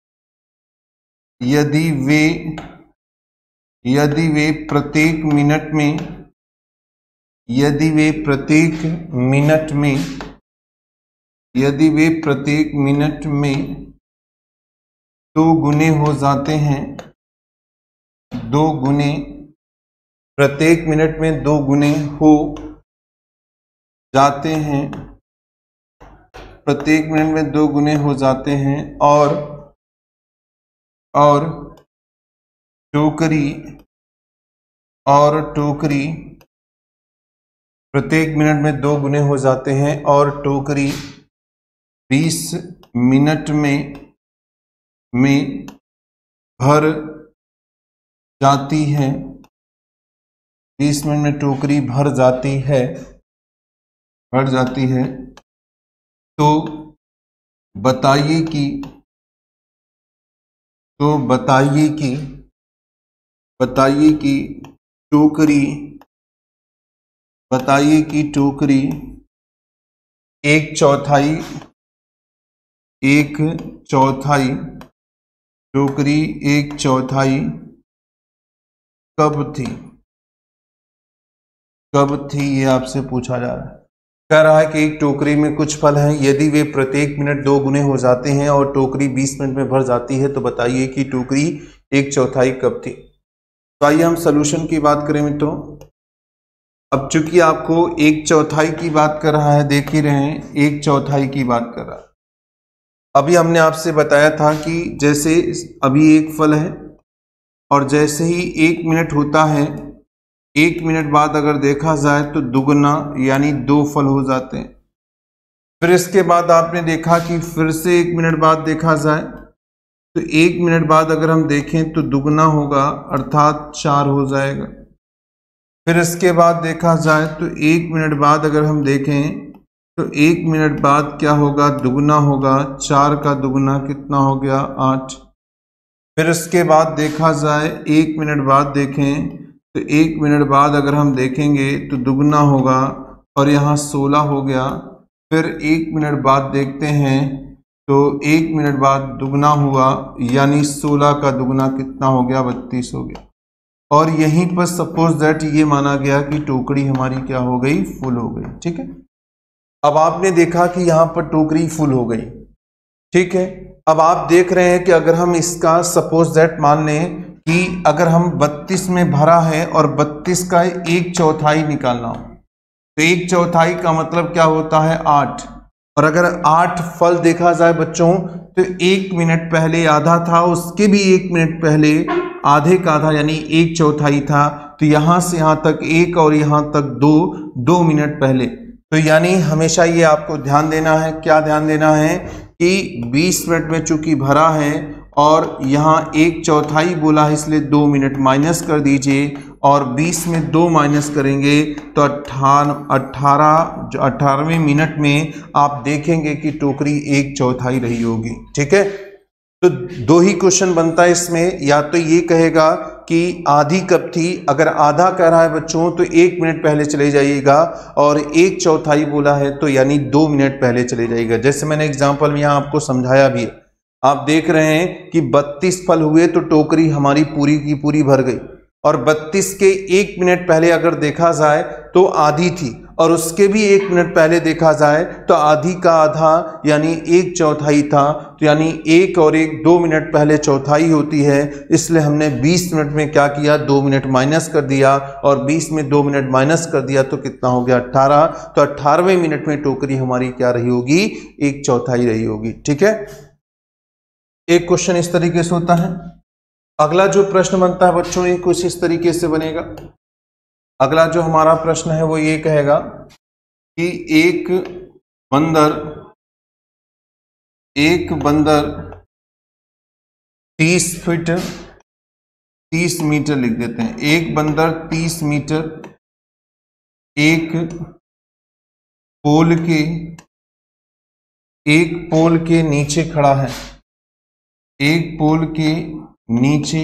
[SPEAKER 1] यदि वे यदि वे प्रत्येक मिनट में यदि वे प्रत्येक मिनट में यदि वे प्रत्येक मिनट में दो गुने हो जाते हैं दो गुने प्रत्येक मिनट में दो गुने हो जाते हैं प्रत्येक मिनट में दो गुने हो जाते हैं और और टोकरी और टोकरी प्रत्येक मिनट में दो गुने हो जाते हैं और टोकरी बीस मिनट में में भर जाती है बीस मिनट में टोकरी भर जाती है भर जाती है तो बताइए कि तो बताइए कि बताइए कि टोकरी बताइए कि टोकरी एक चौथाई एक चौथाई टोकरी एक चौथाई कब थी कब थी ये आपसे पूछा जा रहा है। कह रहा है कि एक टोकरी में कुछ फल हैं यदि वे प्रत्येक मिनट दो गुने हो जाते हैं और टोकरी बीस मिनट में भर जाती है तो बताइए कि टोकरी एक चौथाई कब थी। तो आइए हम सॉल्यूशन की बात करें मित्रों। अब चूंकि आपको एक चौथाई की बात कर रहा है, देख ही रहे हैं एक चौथाई की बात कर रहा है। अभी हमने आपसे बताया था कि जैसे अभी एक फल है और जैसे ही एक मिनट होता है एक मिनट बाद अगर देखा जाए तो दुगना यानी दो फल हो जाते हैं। फिर इसके बाद आपने देखा कि फिर से एक मिनट बाद देखा जाए तो एक मिनट बाद अगर हम देखें तो दुगना होगा अर्थात चार हो जाएगा। फिर इसके बाद देखा जाए तो एक मिनट बाद अगर हम देखें तो एक मिनट बाद क्या होगा, दुगना होगा। चार का दुगना कितना हो गया, आठ। फिर इसके बाद देखा जाए एक मिनट बाद देखें तो एक मिनट बाद अगर हम देखेंगे तो दुगना होगा और यहाँ सोलह हो गया। फिर एक मिनट बाद देखते हैं तो एक मिनट बाद दुगना हुआ यानी सोलह का दुगना कितना हो गया, बत्तीस हो गया। और यहीं पर सपोज दैट ये माना गया कि टोकरी हमारी क्या हो गई, फुल हो गई। ठीक है, अब आपने देखा कि यहाँ पर टोकरी फुल हो गई। ठीक है, अब आप देख रहे हैं कि अगर हम इसका सपोज दैट मान लें कि अगर हम बत्तीस में भरा है और बत्तीस का एक चौथाई निकालना हो तो एक चौथाई का मतलब क्या होता है, आठ। और अगर आठ फल देखा जाए बच्चों तो एक मिनट पहले आधा था, उसके भी एक मिनट पहले आधे का आधा यानी एक चौथाई था। तो यहां से यहां तक एक और यहां तक दो, दो मिनट पहले। तो यानी हमेशा ये आपको ध्यान देना है, क्या ध्यान देना है कि बीस मिनट में चूंकि भरा है और यहाँ एक चौथाई बोला है इसलिए दो मिनट माइनस कर दीजिए, और बीस में दो माइनस करेंगे तो अट्ठारह अट्ठारह जो अट्ठारहवें मिनट में आप देखेंगे कि टोकरी एक चौथाई रही होगी। ठीक है, तो दो ही क्वेश्चन बनता है इसमें, या तो ये कहेगा कि आधी कब थी, अगर आधा कह रहा है बच्चों तो एक मिनट पहले चले जाइएगा, और एक चौथाई बोला है तो यानी दो मिनट पहले चले जाइएगा। जैसे मैंने एग्जांपल में यहाँ आपको समझाया भी है, आप देख रहे हैं कि बत्तीस फल हुए तो टोकरी हमारी पूरी की पूरी भर गई, और बत्तीस के एक मिनट पहले अगर देखा जाए तो आधी थी, और उसके भी एक मिनट पहले देखा जाए तो आधी का आधा यानी एक चौथाई था, तो यानी एक और एक दो मिनट पहले चौथाई होती है, इसलिए हमने बीस मिनट में क्या किया, दो मिनट माइनस कर दिया, और बीस में दो मिनट माइनस कर दिया तो कितना हो गया, अट्ठारह। तो अट्ठारहवें मिनट में टोकरी हमारी क्या रही होगी, एक चौथाई रही होगी। ठीक है, एक क्वेश्चन इस तरीके से होता है। अगला जो प्रश्न बनता है बच्चों ये कुछ इस तरीके से बनेगा। अगला जो हमारा प्रश्न है वो ये कहेगा कि एक बंदर एक बंदर तीस फीट तीस मीटर लिख देते हैं, एक बंदर तीस मीटर एक पोल के एक पोल के नीचे खड़ा है, एक पोल के नीचे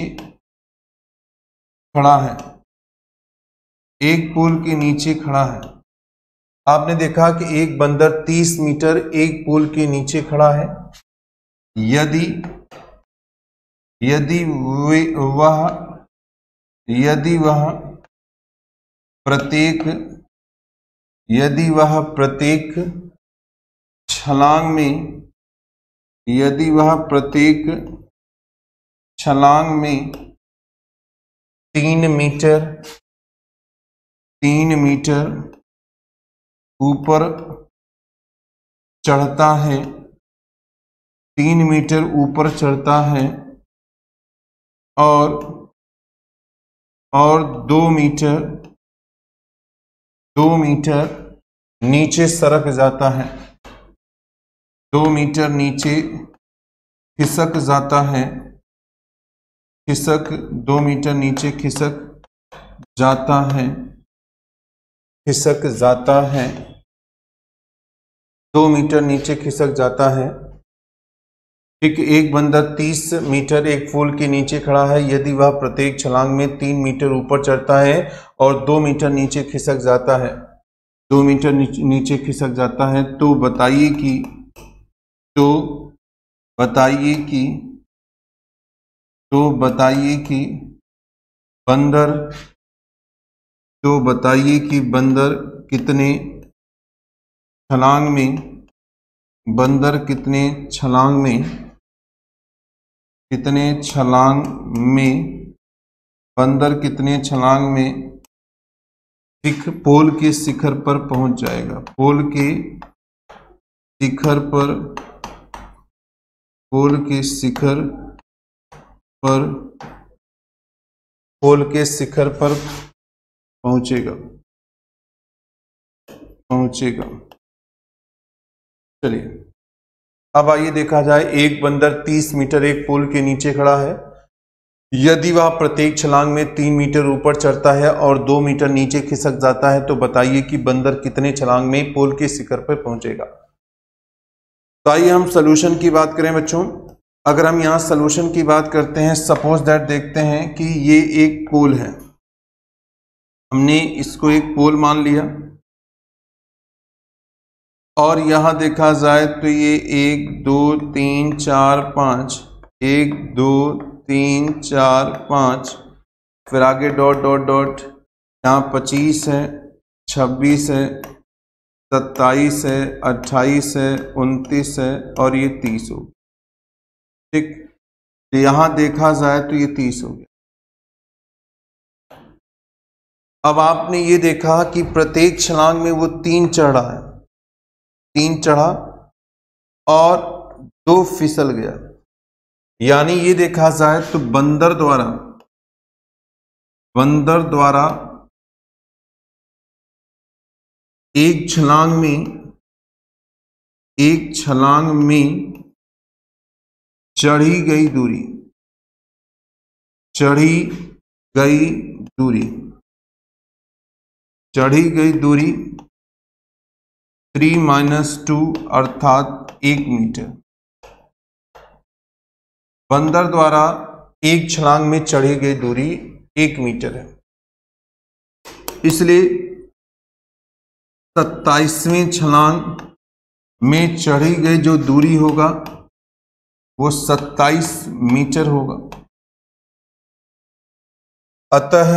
[SPEAKER 1] खड़ा है एक पोल के नीचे खड़ा है। आपने देखा कि एक बंदर तीस मीटर एक पोल के नीचे खड़ा है। यदि यदि वह यदि वह प्रत्येक यदि वह प्रत्येक छलांग में यदि वह प्रत्येक छलांग में तीन मीटर तीन मीटर ऊपर चढ़ता है तीन मीटर ऊपर चढ़ता है और और दो मीटर दो मीटर नीचे सरक जाता है दो मीटर नीचे खिसक जाता है खिसक दो मीटर नीचे खिसक जाता है खिसक जाता है दो मीटर नीचे खिसक जाता है। ठीक, एक बंदर तीस मीटर एक पोल के नीचे खड़ा है। यदि वह प्रत्येक छलांग में तीन मीटर ऊपर चढ़ता है और दो मीटर नीचे खिसक जाता है दो मीटर नीचे खिसक जाता है तो बताइए कि तो बताइए कि तो बताइए कि बंदर तो बताइए कि बंदर कितने छलांग में बंदर कितने छलांग में कितने छलांग में बंदर कितने छलांग में शिख पोल के शिखर पर पहुंच जाएगा पोल के शिखर पर पोल के शिखर पर पोल के शिखर पर पहुंचेगा पहुंचेगा चलिए अब आइए देखा जाए। एक बंदर तीस मीटर एक पोल के नीचे खड़ा है। यदि वह प्रत्येक छलांग में तीन मीटर ऊपर चढ़ता है और दो मीटर नीचे खिसक जाता है तो बताइए कि बंदर कितने छलांग में पोल के शिखर पर पहुंचेगा। तो आइए हम सॉल्यूशन की बात करें बच्चों। अगर हम यहाँ सॉल्यूशन की बात करते हैं, सपोज दैट देखते हैं कि ये एक पोल है, हमने इसको एक पोल मान लिया और यहां देखा जाए तो ये एक दो तीन चार पाँच एक दो तीन चार पाँच फिर आगे डॉट डॉट डॉट यहाँ पच्चीस है छब्बीस है सत्ताईस है अट्ठाईस है उनतीस है और ये तीस हो। ठीक, तो यहाँ देखा जाए तो ये तीस हो गया। अब आपने ये देखा कि प्रत्येक छलांग में वो तीन चढ़ा है तीन चढ़ा और दो फिसल गया, यानी ये देखा जाए तो बंदर द्वारा बंदर द्वारा एक छलांग में एक छलांग में चढ़ी गई दूरी, चढ़ी गई दूरी, चढ़ी गई दूरी थ्री माइनस टू अर्थात एक मीटर। बंदर द्वारा एक छलांग में चढ़ी गई दूरी एक मीटर है, इसलिए सत्ताईसवें छलांग में चढ़ी गई जो दूरी होगा वो सत्ताईस मीटर होगा। अतः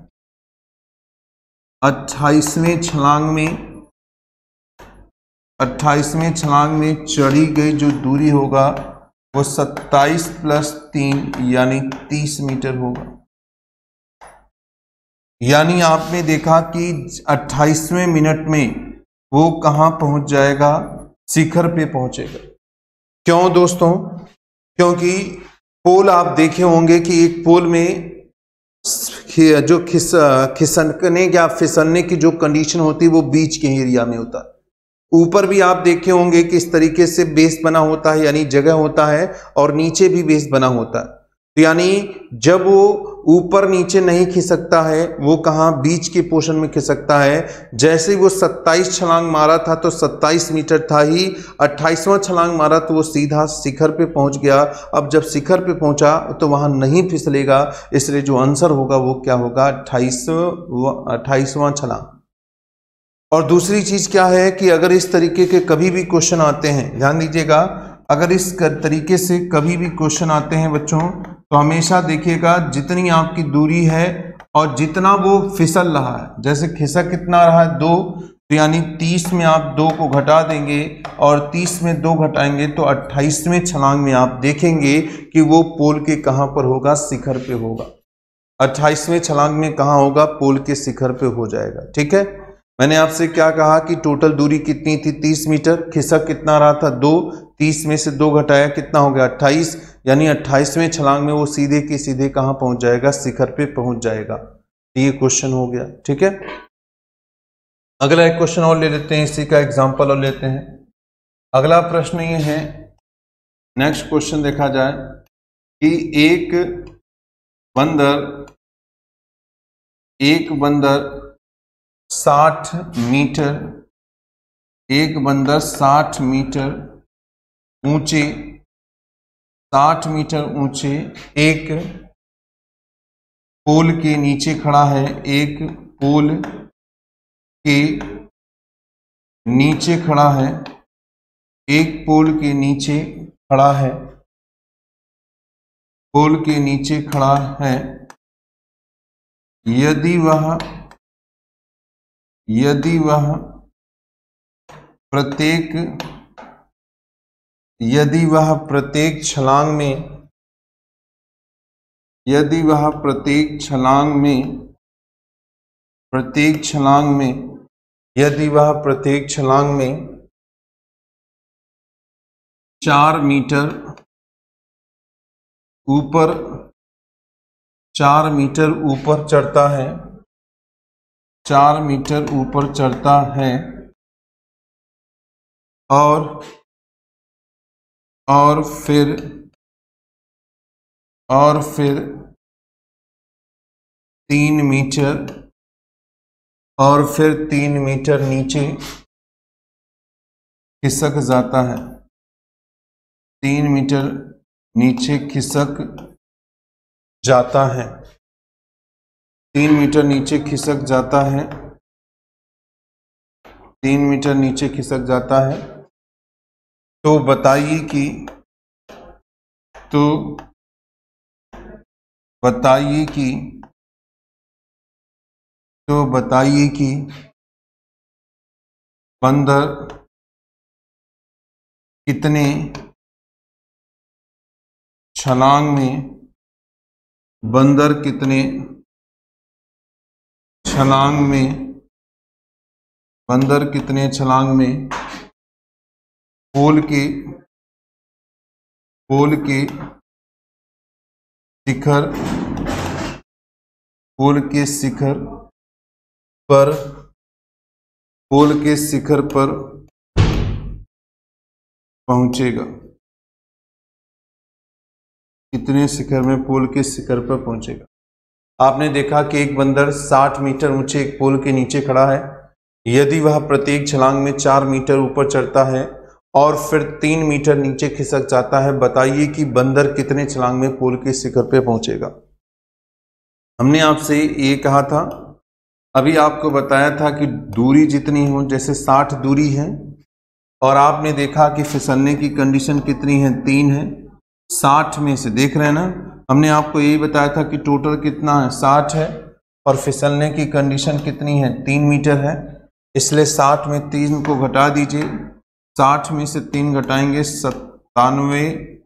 [SPEAKER 1] अट्ठाईसवें छलांग में अट्ठाईसवें छलांग में चढ़ी गई जो दूरी होगा वो सत्ताईस प्लस तीन यानी तीस मीटर होगा। यानी आपने देखा कि अट्ठाईसवें मिनट में वो कहां पहुंच जाएगा, शिखर पे पहुंचेगा। क्यों दोस्तों? क्योंकि पोल आप देखे होंगे कि एक पोल में जो खिस खिसकने या फिसलने की जो कंडीशन होती है वो बीच के एरिया में होता है। ऊपर भी आप देखे होंगे कि इस तरीके से बेस बना होता है, यानी जगह होता है, और नीचे भी बेस बना होता है। तो यानी जब वो ऊपर नीचे नहीं खिसकता है, वो कहां, बीच के पोर्शन में खिसकता है। जैसे वो सत्ताईस छलांग मारा था तो सत्ताईस मीटर था ही, अट्ठाईसवां छलांग मारा तो वो सीधा शिखर पे पहुंच गया। अब जब शिखर पे पहुंचा तो वहां नहीं फिसलेगा, इसलिए जो आंसर होगा वो क्या होगा, अट्ठाईस अट्ठाईसवां छलांग। और दूसरी चीज क्या है कि अगर इस तरीके के कभी भी क्वेश्चन आते हैं, ध्यान दीजिएगा, अगर इस तरीके से कभी भी क्वेश्चन आते हैं बच्चों, तो हमेशा देखिएगा जितनी आपकी दूरी है और जितना वो फिसल रहा है, जैसे खिसक कितना रहा है दो, तो यानी तीस में आप दो को घटा देंगे और तीस में दो घटाएंगे तो अट्ठाईसवें छलांग में आप देखेंगे कि वो पोल के कहां पर होगा, शिखर पे होगा। अट्ठाईसवें छलांग में कहां होगा, पोल के शिखर पे हो जाएगा। ठीक है, मैंने आपसे क्या कहा कि टोटल दूरी कितनी थी, तीस मीटर, खिसक कितना रहा था दो, तीस में से दो घटाया कितना हो गया, अट्ठाईस, यानी अट्ठाईसवें छलांग में वो सीधे के सीधे कहां पहुंच जाएगा, शिखर पे पहुंच जाएगा। ये क्वेश्चन हो गया। ठीक है, अगला एक क्वेश्चन और ले लेते हैं, इसी का एग्जांपल और लेते हैं। अगला प्रश्न ये है, नेक्स्ट क्वेश्चन देखा जाए कि एक बंदर एक बंदर साठ मीटर एक बंदर साठ मीटर ऊंचे साठ मीटर ऊंचे एक पोल के नीचे खड़ा है एक पोल के नीचे खड़ा है एक पोल के नीचे खड़ा है पोल के नीचे खड़ा है यदि वह यदि वह प्रत्येक यदि वह प्रत्येक छलांग में यदि वह प्रत्येक छलांग में प्रत्येक छलांग में यदि वह प्रत्येक छलांग में चार मीटर ऊपर चार मीटर ऊपर चढ़ता है चार मीटर ऊपर चढ़ता है और और फिर और फिर तीन मीटर और फिर तीन मीटर नीचे खिसक जाता है तीन मीटर नीचे खिसक जाता है तीन मीटर नीचे खिसक जाता है तीन मीटर नीचे खिसक जाता है तो बताइए कि तो बताइए कि तो बताइए कि बंदर कितने छलांग में बंदर कितने छलांग में बंदर कितने छलांग में पोल के पोल के शिखर पोल के शिखर पर पोल के शिखर पर पहुंचेगा। कितने शिखर में पोल के शिखर पर पहुंचेगा। आपने देखा कि एक बंदर साठ मीटर ऊंचे एक पोल के नीचे खड़ा है। यदि वह प्रत्येक छलांग में चार मीटर ऊपर चढ़ता है और फिर तीन मीटर नीचे खिसक जाता है, बताइए कि बंदर कितने छलांग में पोल के शिखर पे पहुंचेगा। हमने आपसे ये कहा था, अभी आपको बताया था कि दूरी जितनी हो, जैसे साठ दूरी है और आपने देखा कि फिसलने की कंडीशन कितनी है, तीन है। साठ में से देख रहे हैं ना, हमने आपको यही बताया था कि टोटल कितना है, साठ है और फिसलने की कंडीशन कितनी है, तीन मीटर है। इसलिए साठ में तीन को घटा दीजिए, साठ में से तीन घटाएंगे सत्तानवे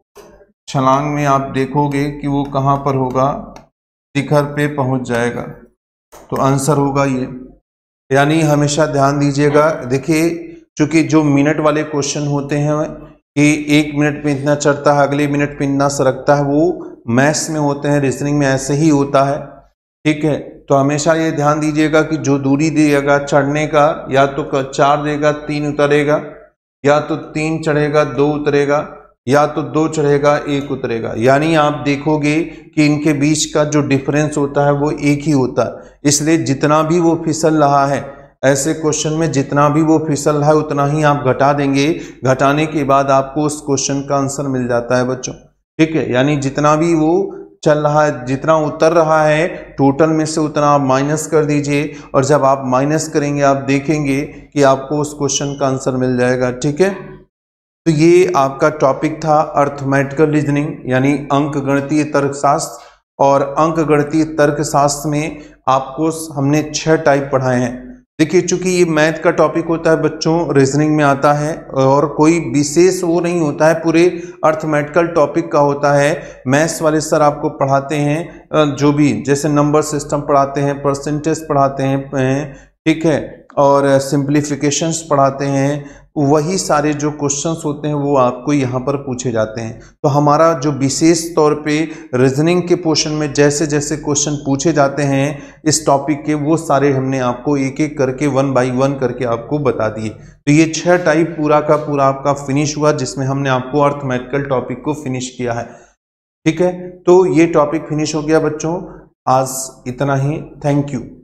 [SPEAKER 1] छलांग में आप देखोगे कि वो कहाँ पर होगा, शिखर पे पहुंच जाएगा। तो आंसर होगा ये। यानी हमेशा ध्यान दीजिएगा, देखिए चूंकि जो मिनट वाले क्वेश्चन होते हैं कि एक मिनट में इतना चढ़ता है, अगले मिनट में इतना सरकता है, वो मैथ्स में होते हैं, रीजनिंग में ऐसे ही होता है, ठीक है। तो हमेशा ये ध्यान दीजिएगा कि जो दूरी देगा चढ़ने का, या तो चार देगा तीन उतरेगा, या तो तीन चढ़ेगा दो उतरेगा, या तो दो चढ़ेगा एक उतरेगा। यानी आप देखोगे कि इनके बीच का जो डिफरेंस होता है वो एक ही होता है। इसलिए जितना भी वो फिसल रहा है, ऐसे क्वेश्चन में जितना भी वो फिसल रहा है उतना ही आप घटा देंगे। घटाने के बाद आपको उस क्वेश्चन का आंसर मिल जाता है बच्चों, ठीक है। यानी जितना भी वो चल रहा है, जितना उतर रहा है, टोटल में से उतना आप माइनस कर दीजिए, और जब आप माइनस करेंगे आप देखेंगे कि आपको उस क्वेश्चन का आंसर मिल जाएगा, ठीक है। तो ये आपका टॉपिक था अर्थमेटिकल रीजनिंग, यानी अंक गणितीय तर्कशास्त्र। और अंक गणितीय तर्कशास्त्र में आपको हमने छह टाइप पढ़ाए हैं। देखिए चूंकि ये मैथ का टॉपिक होता है बच्चों, रीजनिंग में आता है और कोई विशेष वो नहीं होता है, पूरे अर्थमेटिकल टॉपिक का होता है। मैथ्स वाले सर आपको पढ़ाते हैं जो भी, जैसे नंबर सिस्टम पढ़ाते हैं, परसेंटेज पढ़ाते हैं, ठीक है, और सिंप्लीफिकेशंस पढ़ाते हैं। वही सारे जो क्वेश्चंस होते हैं वो आपको यहाँ पर पूछे जाते हैं। तो हमारा जो विशेष तौर पे रीजनिंग के पोर्शन में जैसे जैसे क्वेश्चन पूछे जाते हैं इस टॉपिक के, वो सारे हमने आपको एक एक करके वन बाय वन करके आपको बता दिए। तो ये छह टाइप पूरा का पूरा आपका फिनिश हुआ, जिसमें हमने आपको अर्थमेटिकल टॉपिक को फिनिश किया है, ठीक है। तो ये टॉपिक फिनिश हो गया बच्चों, आज इतना ही। Thank you.